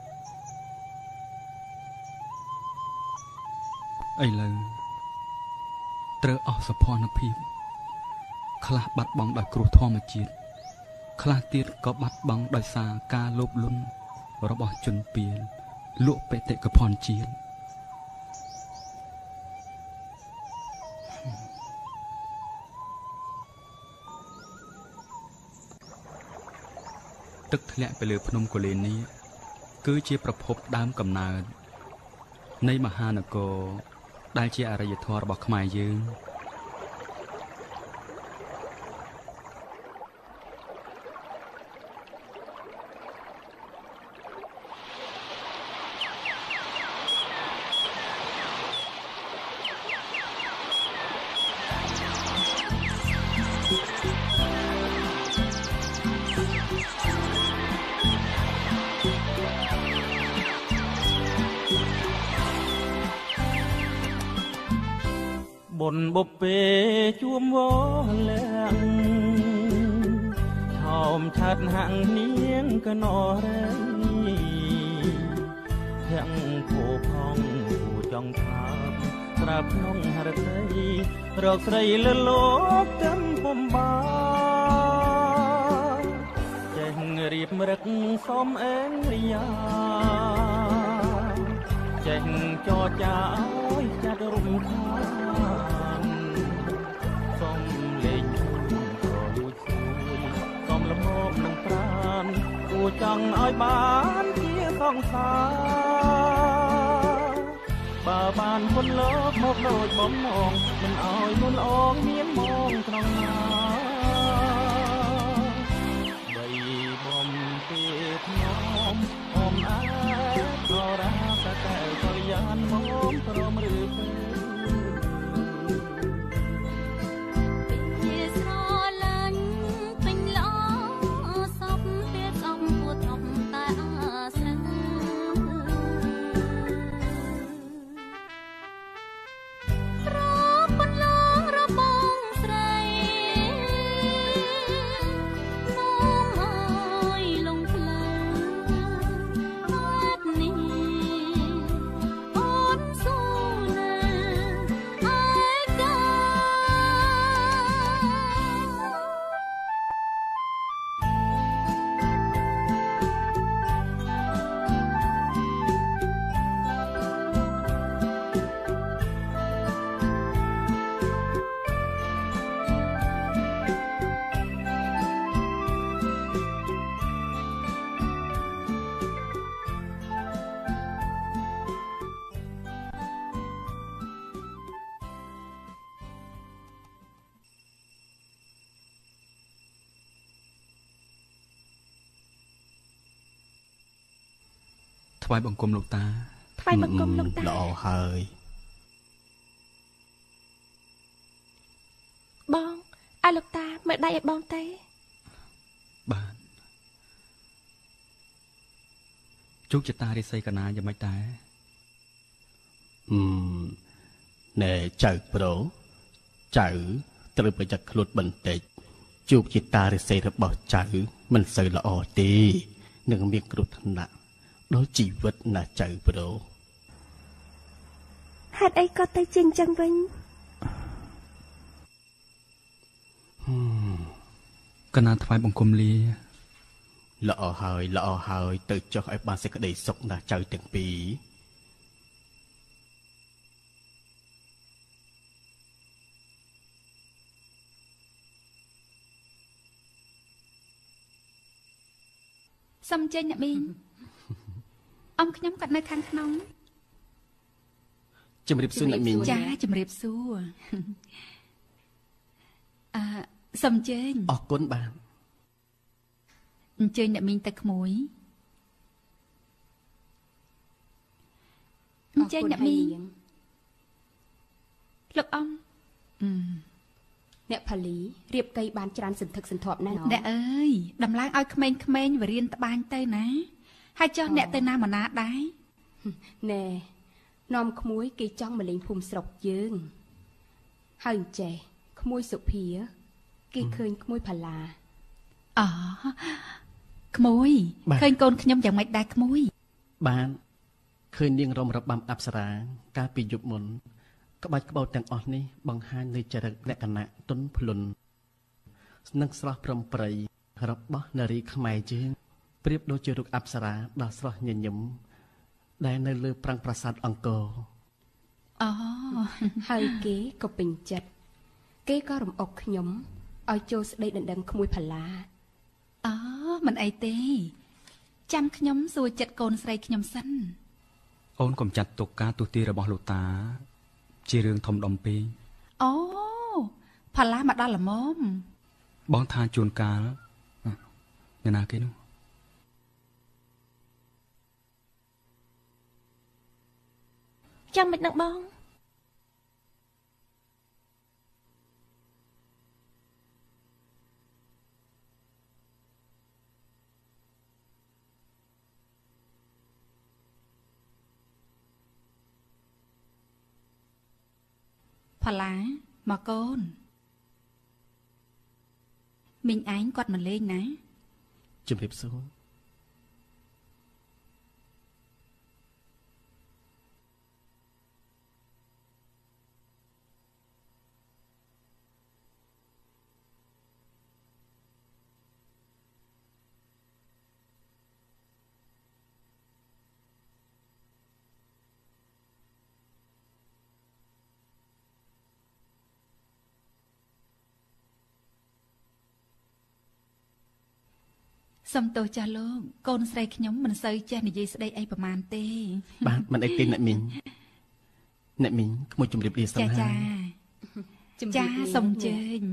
[SPEAKER 2] ឥឡូវត្រូវអស់សោភ័ណភាពខ្លះបាត់បង់ដោយគ្រោះធម្មជាតិខ្លះទៀតក៏បាត់បង់ដោយសារការលោភលន់របស់ជនពាលលក់បេតិកភណ្ឌជាតិទឹកធ្លាក់ទៅលើភ្នំកូលែននេះគឺជាប្រភពដើមកំណើតនៃមហានគរដែលជាអរិយធម៌របស់ខ្មែរយើង
[SPEAKER 7] បុណ្យបុព្វេជួមវលាំងឆោមឆាត់ហាំងនាងកណោរែធាក់ភោផងគូចង់ឆាបត្រាប់ក្នុងហរតីរកស្រីលលោកទាំងពំបាចេះរៀបរឹកសំអេងរិយាចេះចរចាឲ្យចាត់រំខានសុំលេងក៏លួចស្រួយសុំលមមនឹងប្រានគួរចង់ឲ្យបានជាសង្សារបើបានមុនលោកមកដូចបំណងមិនឲ្យមុនអងមានមកក្នុងណាបីបំពេថ្នមអមអាអរ៉ាកតែកលយានមកព្រមឬទេថ្វាយបង្គំលោកតា
[SPEAKER 1] ថ្វាយបង្គំលោកតា
[SPEAKER 3] ល្អហើយ
[SPEAKER 1] បងឲ្យលោកតាមើលដៃឲ្យបងទេ
[SPEAKER 2] បាទជោគជតារិស័យកណាយ៉ាងម៉េចដែរ
[SPEAKER 3] ណែចៅប្រូចៅត្រូវប្រយ័ត្នខ្លួនបន្តិចជោគជតារិស័យរបស់ចៅមិនសូវល្អទេនឹងមានគ្រោះថ្នាក់ដល់ជីវិតណាចៅប្រូ
[SPEAKER 1] ហេតុអីក៏ទៅជាអញ្ចឹងវិញ
[SPEAKER 2] កណាថ្វាយបង្គំលា
[SPEAKER 3] ល្អហើយទៅចុះឲ្យបានសេចក្តីសុខណាចៅទាំងពីរ
[SPEAKER 5] សុំចេញអ្នកមីងអ៊ំខ្ញុំគាត់នៅខាងក្នុង
[SPEAKER 3] ជំរាបសួរអ្នកមីង
[SPEAKER 5] ចាជំរាបសួរសុំចេញ
[SPEAKER 3] អរគុណបាទ
[SPEAKER 5] អញ្ជើញអ្នកមីងទៅក្មួយអញ្ជើញអ្នកមីងលោកអ៊ំ
[SPEAKER 6] អ្នកផលីរៀបកៃបានច្រើនសន្ធឹកសន្ធាប់ណាស់
[SPEAKER 5] អ្នកអើយដំឡើងឲ្យក្មេងៗវរៀនត្បាញទៅណាហើយចុះអ្នកទៅណាមកណាដែរ
[SPEAKER 6] ណែនាំក្មួយគេចង់មកលេងភូមិស្រុកយើងហើយអញ្ចេះក្មួយសុភាគេឃើញក្មួយផាឡា
[SPEAKER 5] អូក្មួយឃើញកូនខ្ញុំយ៉ាងម៉េចដែរក្មួយ
[SPEAKER 3] បានឃើញនាងរំរបាំអប្សរាកាលពីយប់មុនក្បាច់ក្បោតទាំងអស់នេះបង្ហាញនៅចរិតលក្ខណៈទន់ភ្លន់និងស្រស់ប្រំប្រៃរបស់នារីខ្មែរយើងប្រៀបដូចជារូបអប្សរាដ៏ស្រស់ញញឹមដែលនៅលើប្រាង្គប្រាសាទអង្គរ
[SPEAKER 6] អូហើយគេក៏ពេញចិត្តគេក៏រំអុកខ្ញុំឲ្យចូលស្ដីដណ្ដឹងក្មួយផាឡា
[SPEAKER 5] អូមិនអីទេចាំខ្ញុំសួរចិត្តកូនស្រីខ្ញុំសិន
[SPEAKER 2] អូនកុំចាត់ទុកការទូទារបស់លោកតាជារឿងធំដុំពេក
[SPEAKER 5] អូផាឡាមកដល់ល្មម
[SPEAKER 2] បងថាជួនកាលអ្នកណាគេនោះ
[SPEAKER 1] ចាំមិននឹងបង
[SPEAKER 5] ផាឡាមកកូនមីងឯងគាត់មកលេងណា
[SPEAKER 3] ជំរាបសួរ
[SPEAKER 5] សំទោសចាស់លោកកូនស្រីខ្ញុំមិនសូវចេះនិយាយស្ដីអីប្រមាណទេ
[SPEAKER 3] បាទមិនអីទេអ្នកមីងក្មួយជម្រាបលាសិន
[SPEAKER 5] ហើយចាសូមអញ្ជើញ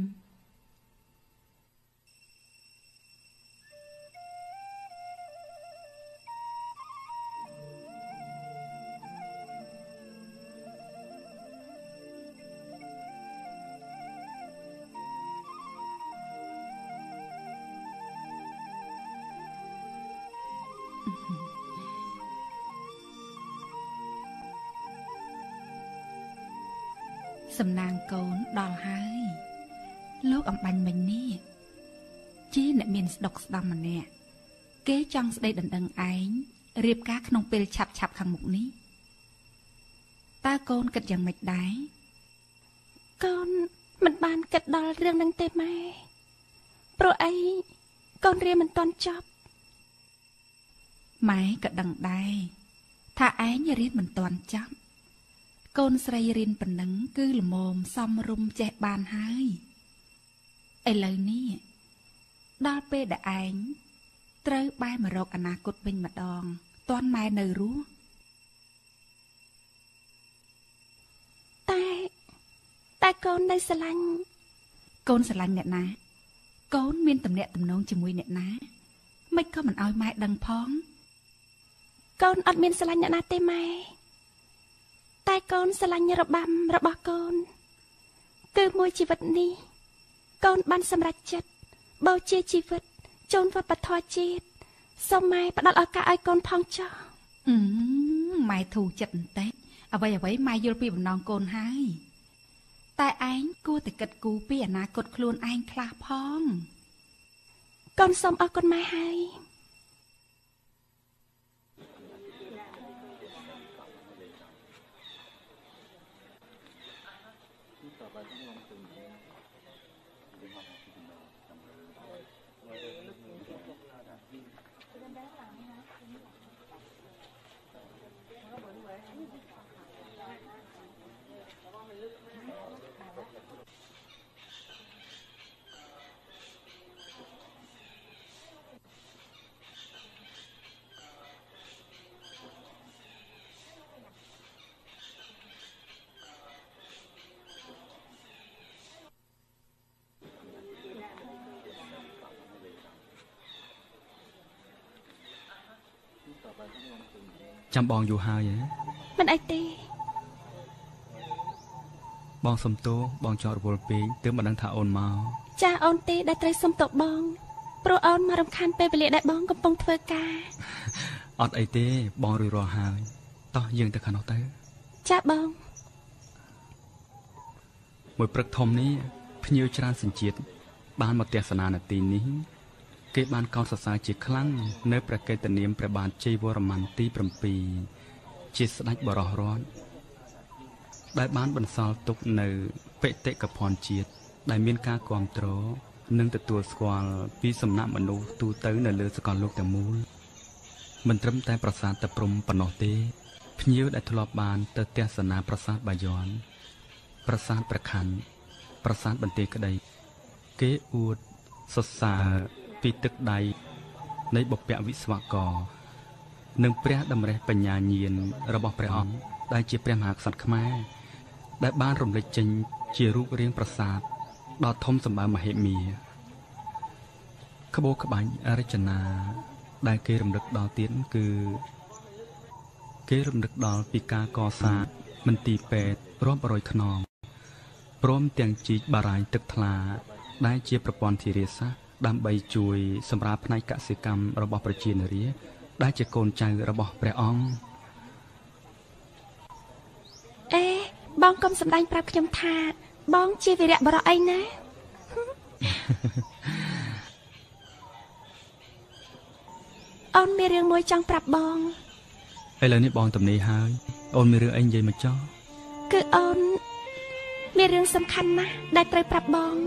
[SPEAKER 5] សំណាងកូនដល់ហើយលោកអំបញ្ញមិញនេះជាអ្នកមានស្ដុកស្ដំម្នាក់គេចង់ស្ដីដណ្ដឹងឯងរៀបការក្នុងពេលឆាប់ខាងមុខនេះតើកូនគិតយ៉ាងម៉េចដែរ
[SPEAKER 1] កូនមិនបានគិតដល់រឿងហ្នឹងទេម៉ែព្រោះអីកូនរៀនមិនទាន់ចប់
[SPEAKER 5] ម៉ែក៏ដឹងដែរថាឯងរៀនមិនទាន់ចប់កូនស្រីរៀនប៉ុណ្ណឹងគឺល្មមសំរុំចេះបានហើយឥឡូវនេះដល់ពេលដែលឯងត្រូវបែរមករកអនាគតវិញម្ដងតាន់ម៉ែនៅរស់
[SPEAKER 1] តែកូននៅស្រឡាញ់
[SPEAKER 5] កូនស្រឡាញ់អ្នកណាកូនមានទំនាក់ទំនងជាមួយអ្នកណាមិនក៏មិនឲ្យម៉ែដឹងផង
[SPEAKER 1] កូនអត់មានស្រឡាញ់អ្នកណាទេម៉ែតែកូនស្រឡាញ់របាំរបស់កូនគឺមួយជីវិតនេះកូនបានសម្រេចចិត្តបូជាជីវិតជូនវប្បធម៌ជាតិសូមម៉ែផ្ដល់ឱកាសឲ្យកូនផងចុះ
[SPEAKER 5] ម៉ែធូរចិត្តបន្តិចអ្វីម៉ែយល់ពីបំណងកូនហើយតែឯងគួរតែគិតគូរពីអនាគតខ្លួនឯងខ្លះផង
[SPEAKER 1] កូនសូមអរគុណម៉ែហើយ
[SPEAKER 2] ចាំបងយូរហើយហ៎
[SPEAKER 1] មិនអីទេ
[SPEAKER 2] បងសុំទោសបងចោតរវល់ពេកទើបមិនដឹងថាអូនមក
[SPEAKER 1] ចាអូនទេដែលត្រូវសុំទោសបងព្រោះអូនមករំខានពេលវេលាដែលបងកំពុងធ្វើការ
[SPEAKER 2] អត់អីទេបងរួចរាល់ហើយតោះយើងទៅខាងនោះទៅ
[SPEAKER 1] ចាបង
[SPEAKER 2] មួយព្រឹកធំនេះភ្ញៀវច្រើនសញ្ជាតិបានមកទស្សនានៅទីនេះគេបានកោតសរសើរជាខ្លាំងនៅព្រះកេតនាមព្រះបាទជ័យវរ្ម័នទី7ជាស្ដេចបរោះរតន៍ដែលបានបន្សល់ទុកនៅបេតិកភណ្ឌជាតិដែលមានការគាំទ្រនិងទទួលស្គាល់ពីសំណាក់មនុស្សទូទៅនៅលើសកលលោកទាំងមូលមិនត្រឹមតែប្រាសាទតាព្រំប៉ុណ្ណោះទេភ្ញៀវដែលធ្លាប់បានទៅទស្សនាប្រាសាទបាយ័នប្រាសាទព្រះខ័នប្រាសាទបន្ទាយក្តីគេអួតសរសើរពីទឹកដៃនៃបុព្វវិស្វករនិងព្រះតម្រិះបញ្ញាញាណរបស់ព្រះអង្គដែលជាព្រះមហាក្សត្រខ្មែរដែលបានរំលេចចេញជារូបរាងប្រាសាទដ៏ធំសម្បើមមហិមាក្បូរក្បាច់រចនាដែលគេរំលឹកដល់ទៀតគឺគេរំលឹកដល់ពីការកសាងមន្ទីរពេទ្យរាប់រយខ្នងព្រមទាំងជីកបារាយណ៍ទឹកថ្លាដែលជាប្រព័ន្ធធារាសាស្ត្រដើម្បីជួយសម្រាប់ផ្នែកកសិកម្មរបស់ប្រជានារីដែលជាកូនចៅរបស់ព្រះអង្គ
[SPEAKER 1] អេបងកុំសម្ដែងប្រាប់ខ្ញុំថាបងជាវីរៈបរិយអីណាអូនមានរឿងមួយចង់ប្រាប់បង
[SPEAKER 2] ឥឡូវនេះបងទំនេរហើយអូនមានរឿងអីនិយាយមកចោះ
[SPEAKER 1] គឺអូនមានរឿងសំខាន់ណាស់ដែលត្រូវប្រាប់បង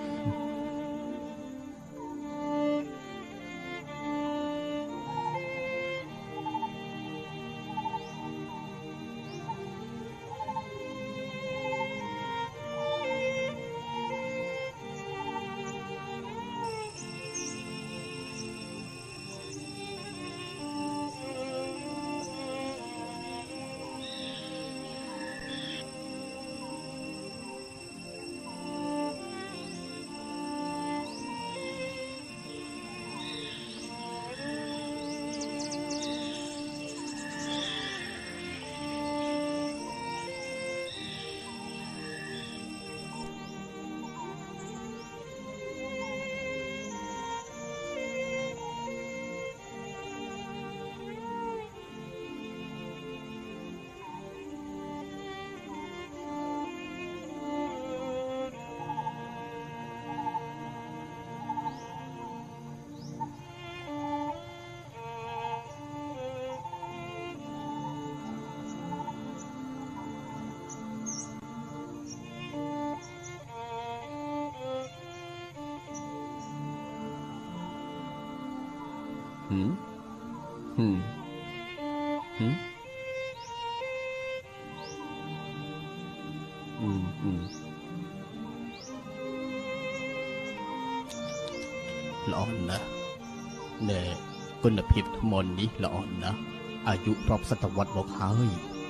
[SPEAKER 3] ល្អណាស់ណែគុណភាពថ្មនេះល្អណាស់អាយុរាប់សតវត្សមកហើយ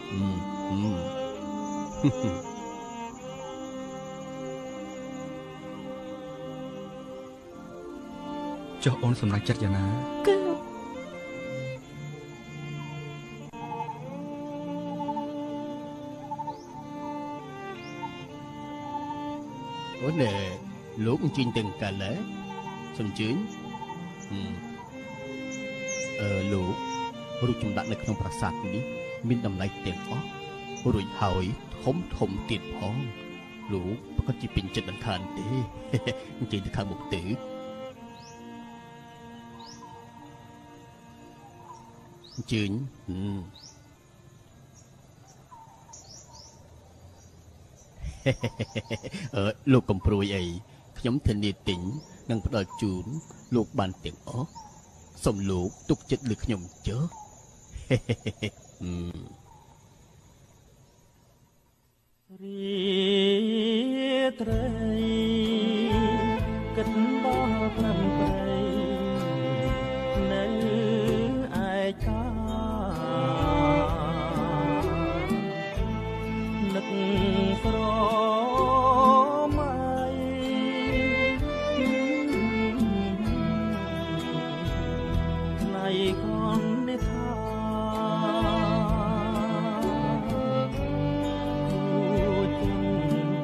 [SPEAKER 2] ចុះអូនសម្រេចចិត្តយ៉ាងណា
[SPEAKER 1] គឺ
[SPEAKER 3] អូនលោកអញ្ជើញទាំងកាលសូមអញ្ជើញលោករូបចម្លាក់នៅក្នុងប្រាសាទនេះមានតម្លៃទាំងអស់រួចហើយធំទៀតផងលោកប្រកាសជាពេញចិត្តមិនខានទេអញ្ជើញទៅខាងមុខទៅអញ្ជើញលោកកំព្រួយអីខ្ញុំធានាទិញនឹងផ្ដល់ជូនលោកបានទាំងអស់សូមលោកទុកចិត្តលើខ្ញុំចុះ
[SPEAKER 7] រីត្រីគិតដល់ព្រំព្រៃនៅឯកានឹកស្រមៃថ្លៃខននេះថាគូចិន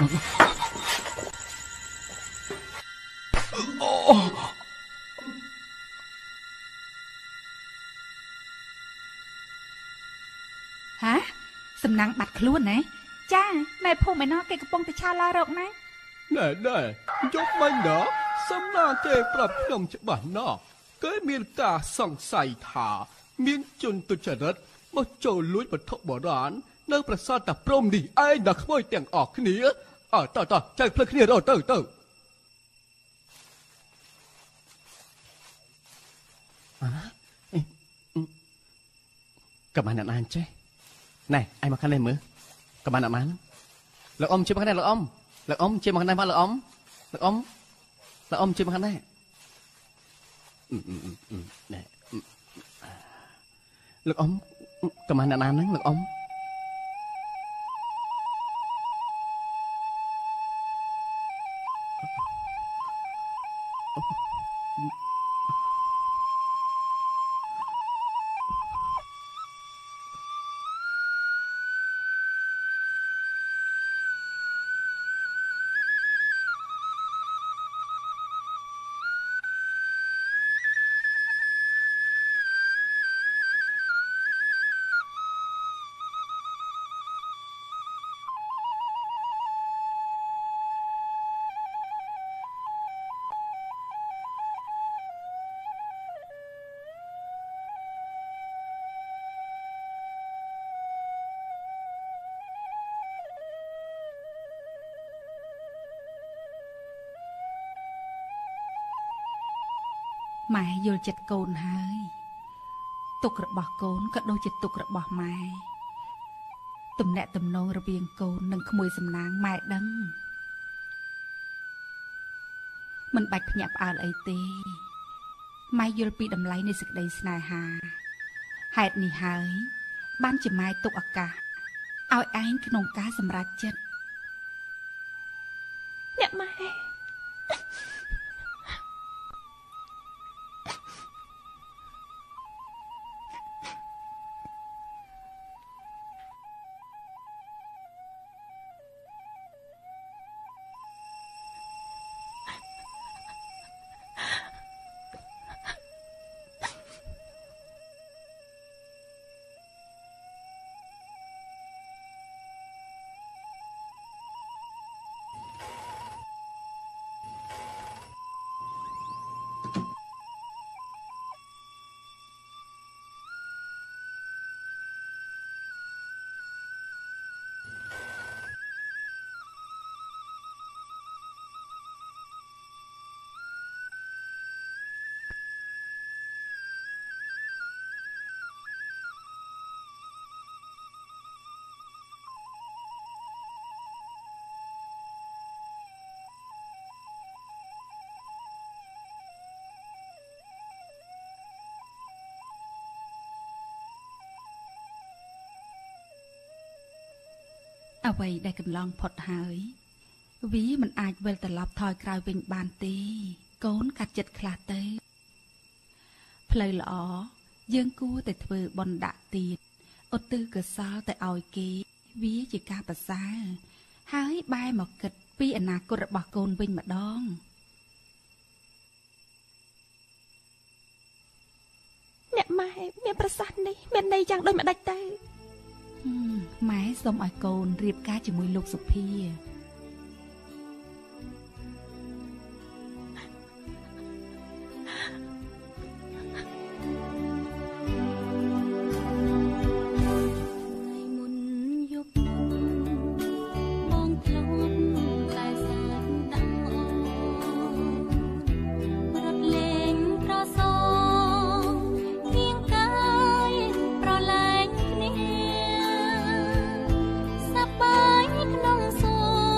[SPEAKER 5] ฮะសំណាងបាត់ខ្លួនណាចាណែភូមិឯណោះគេកំពុងតែឆាឡារកណា
[SPEAKER 3] ណែយកបាញ់ណាសំណាងគេប្រាប់ខ្ញុំច្បាស់ណាស់គេមានការសង្ស័យថាមានជនទុច្ចរិតមកចូលលួចវត្ថុបុរាណនៅប្រាសាទតាព្រំនេះឯងដល់ក្មួយទាំងអស់គ្នាតើចែកផ្លូវគ្នាទៅកំបានណានចេះណែឯងមកខាងនេះមើលកំបានណានលោកអ៊ំជិះមកខាងនេះលោកអ៊ំជិះមកខាងនេះមកលោកអ៊ំជិះមកខាងនេះណែលោកអ៊ំកំបានណានហ្នឹងលោកអ៊ំ
[SPEAKER 5] ម៉ែយល់ចិត្តកូនហើយទុករបស់កូនក៏ដូចជាទុករបស់ម៉ែទំនាក់ទំនងរវាងកូននិងក្មួយសំណាងម៉ែដឹងមិនបាច់ភ្ញាក់ផ្អើលអីទេម៉ែយល់ពីតម្លៃនៃសេចក្តីស្នេហាហេតុនេះហើយបានជាម៉ែទុកឱកាសឲ្យឯងក្នុងការសម្រេចចិត្ត
[SPEAKER 1] អ្នកម៉ែអ្វីដែលកន្លងផុតហើយវាមិនអាចវិលត្រឡប់ថយក្រោយវិញបានទេកូនកាត់ចិត្តខ្លះទៅផ្លូវល្អយើងគួរតែធ្វើបន់ដាក់ទៀតឧទ្ទិសកុសលទៅឲ្យគេវាជាការប្រសើរហើយបែរមកគិតពីអនាគតរបស់កូនវិញម្ដងអ្នកម៉ែមានប្រសាសន៍នេះមានន័យយ៉ាងដូចម្ដេចទៅ
[SPEAKER 5] ម៉ែសូមឲ្យកូនរៀបការជាមួយលោកសុភា
[SPEAKER 8] ក្នុងសួ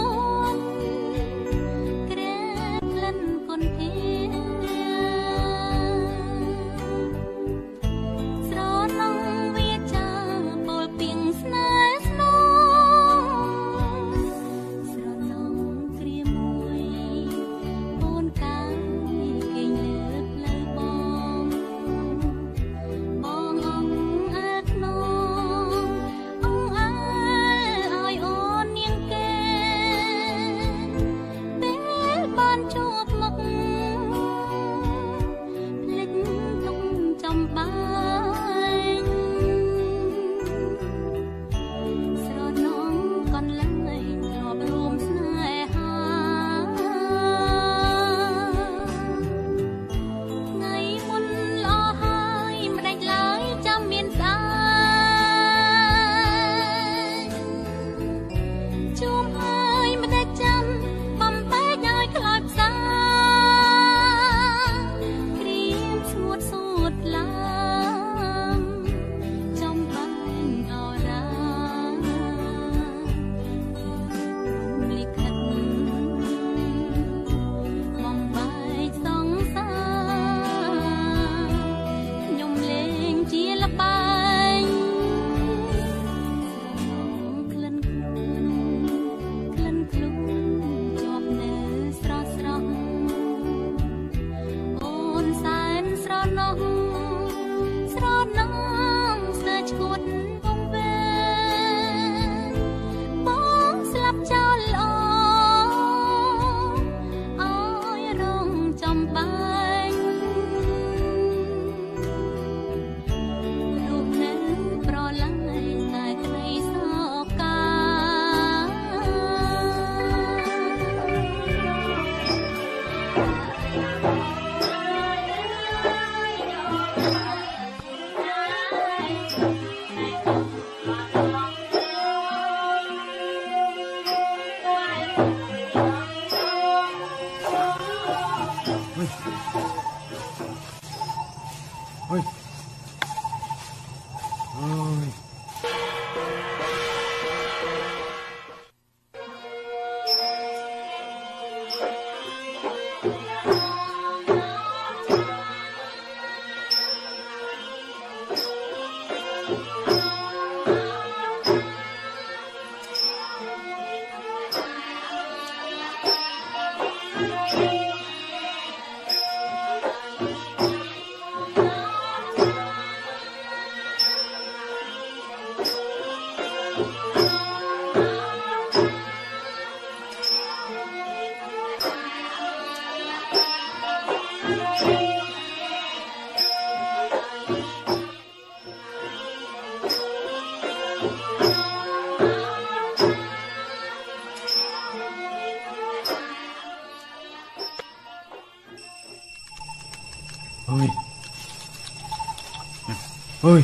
[SPEAKER 3] Ôi.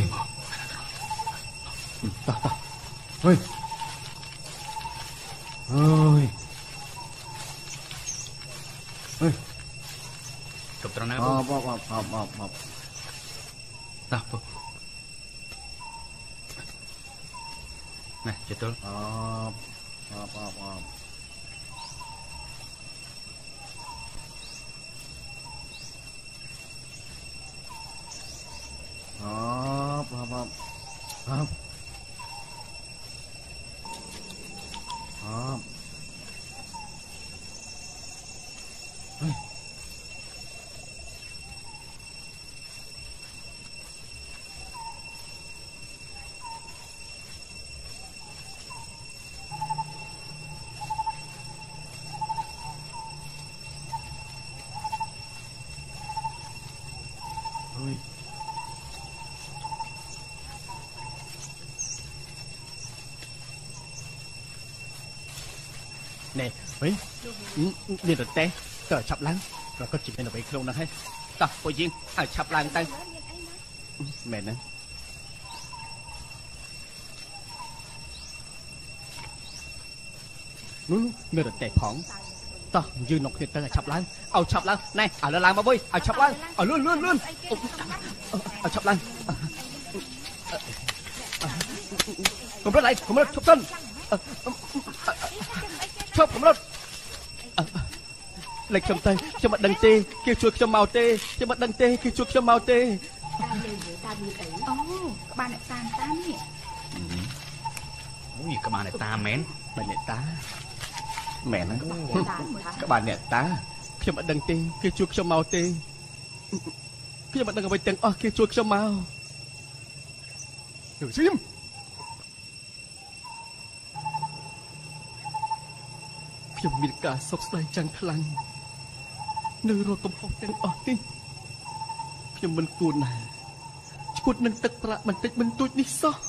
[SPEAKER 3] Ta. Ôi. Ôi. Ôi.
[SPEAKER 2] Cụp tròn nào.
[SPEAKER 3] Bóp.
[SPEAKER 2] Ta bóp. Này, chết tôi.
[SPEAKER 3] Bóp. Nè, ấy, đi được té, cờ chập lăng, rồi có chuyện này bị không nữa hay, ta, bồi viên, chập lăng tay, mẹ nè, đi được té phỏng, ta, dư nọc thì ta chập lăng, này, lên lăng mà bơi, chập lăng, luôn, chập lăng, không biết chụp thân. Chớp không đâu. Lệch trong tay, cho mặt đằng tê, kêu chuột cho màu tê, cho mặt đằng tê, kêu chuột cho màu tê.
[SPEAKER 5] Các bạn lại tàn tan nhỉ?
[SPEAKER 2] Ui, các bạn này ta mến.
[SPEAKER 3] Bạn này ta. Mẹ nó. Các bạn này ta. Cho mặt đằng tê, kêu chuột cho màu tê. Cho mặt đằng ở bên tầng kêu chuột cho màu. Thử xem.ខ្ញុំមានការសោកស្ដាយចាំងខ្លាំងនៅរកកំហុសទាំងអស់នេះខ្ញុំមិនគួរណាឈួតនឹងទឹកប្រាក់បន្តិចបន្តួចនេះសោះ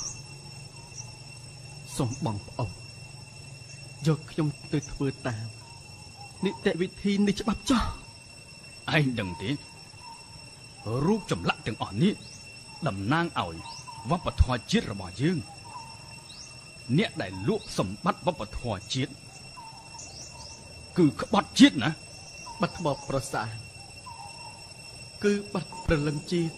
[SPEAKER 3] សូមបងប្អូនយកខ្ញុំទៅធ្វើតាមនីតិវិធីនេះច្បាប់ចោះ
[SPEAKER 2] ឯងដឹងទេរូបចម្លាក់ទាំងអស់នេះតំណាងឲ្យវប្បធម៌ជាតិរបស់យើងអ្នកដែលលួចសម្បត្តិវប្បធម៌ជាតិគឺក្បត់ជាតិណា
[SPEAKER 3] បាត់ថ្មប្រសាគឺបាត់ព្រលឹងជាតិ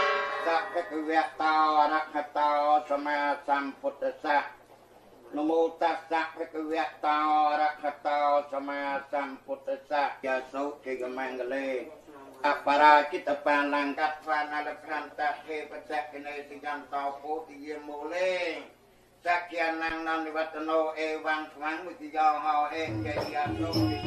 [SPEAKER 4] นโมตัสสะภะคะวะโตอะระหะโตสัมมาสัมพุทธัสสะยะโสติกมังกะเลอปาราจิตปานังกัตวานาลพันตะเทปจักขเนติยันโตโพธิเยโมเลสักยานังนันนิวัตโนเอวังขวังมุติยาหาเองเจยาโส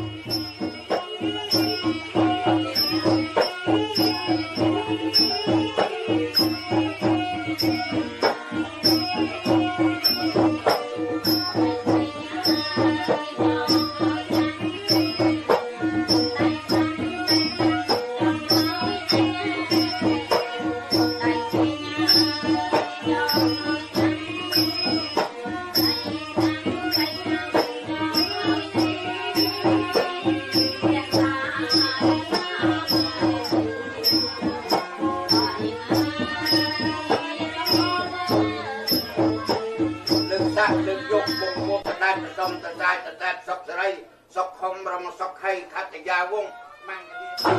[SPEAKER 4] สกคมรมสกไข่ขัตยาวงมัง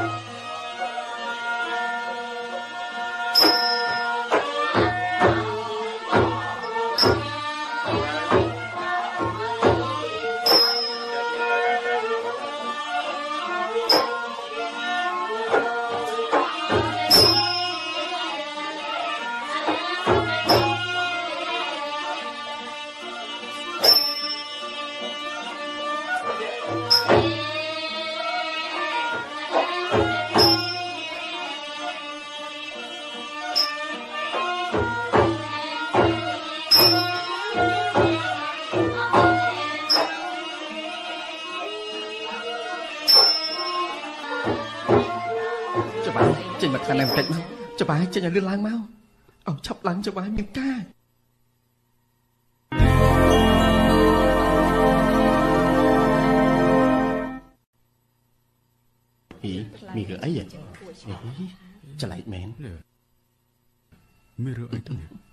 [SPEAKER 4] ចេញមកខាងនេះបន្តិចមកច្បាស់ចេញឲ្យលឿនឡើងមកអោឆាប់ឡើងច្បាស់មានការមានរឿងអីច្រឡែកមែន
[SPEAKER 2] មានរឿងអីទៅ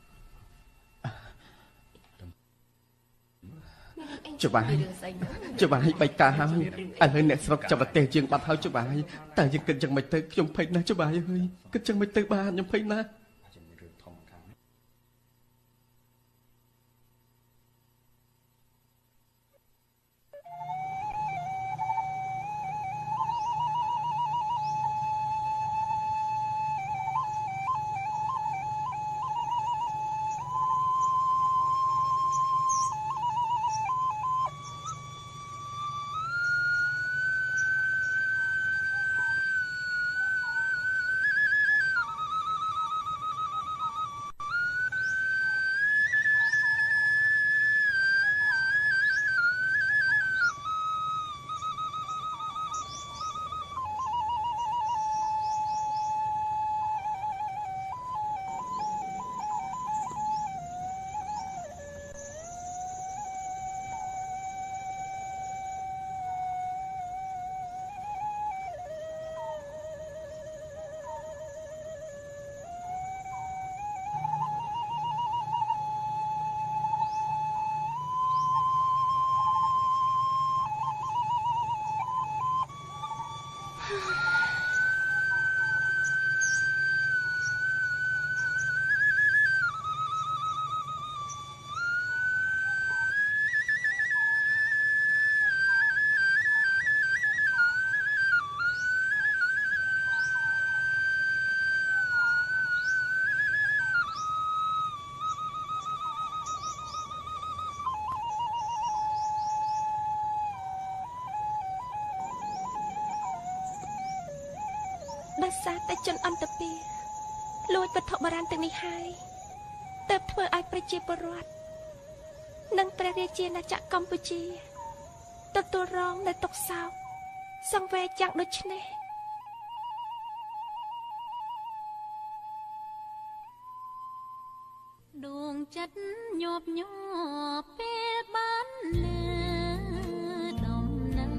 [SPEAKER 4] ច្បាស់ឲ្យបែកការហើយឥឡូវអ្នកស្រុកចាប់ប្រទេសជាងបាត់ហើយច្បាស់ហើយតែយើងគិតយ៉ាងម៉េចទៅខ្ញុំភ័យណាស់ច្បាស់ហើយគិតយ៉ាងម៉េចទៅបានខ្ញុំភ័យណាស់ដោយសារតែជនអន្តរជាតិលួចវត្ថុបុរាណទាំងនេះហើយទើបធ្វើឲ្យប្រជាពលរដ្ឋនិងព្រះរាជាណាចក្រកម្ពុជាទទួលរងនៅទុក្ខសោកសង្វេគយ៉ាងដូចនេះ
[SPEAKER 8] ដួងចិត្តញាប់ញ័រពេលបានលើដំណឹង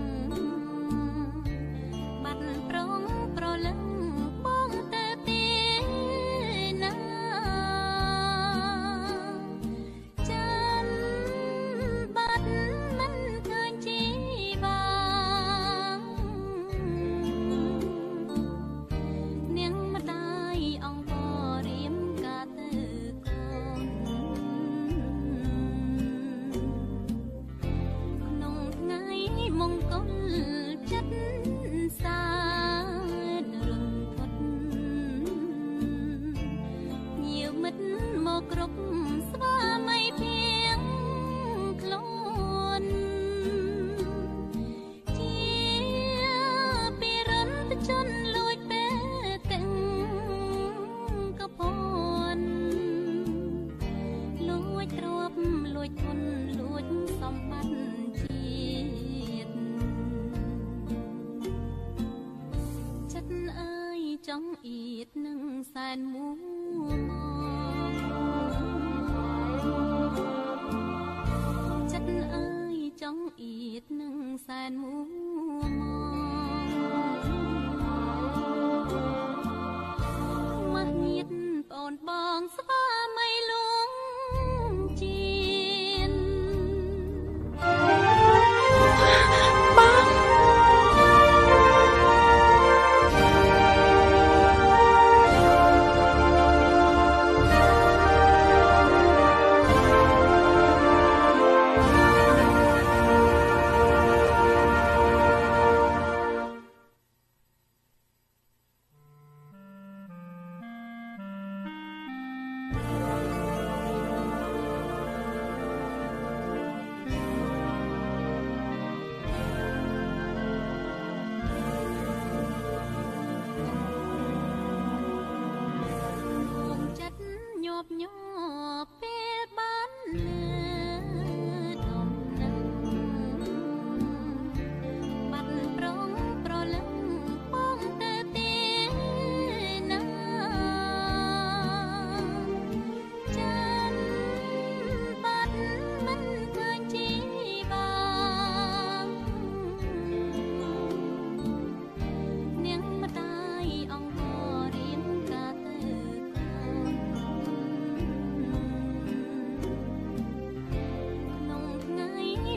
[SPEAKER 8] បាត់ប្រងប្រលឹងបងទៅទីណាចាំបាត់មិនឃើញជីវានាងម្ដាយអង្គរៀមកាទៅ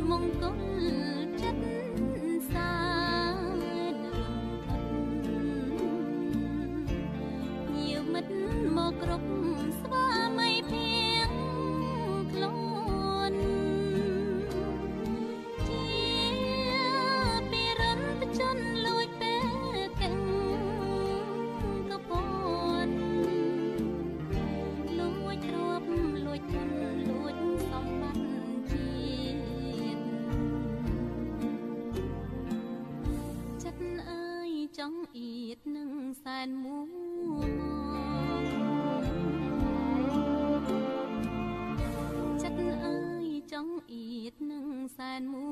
[SPEAKER 8] មង្គលចិត្តសានរំភើបញៀវមិត្តមកគ្រប់ស្វាមីភៀងខ្លួនជាពីរំតជនលួចពេលកឹងកពន់លួចទ្រព្យលួចធនលួចសម្បត្តិជាតិចិត្តអើយចង់អៀតនឹងសែនមួចិត្តអើយចង់អៀតនឹងសែនមួ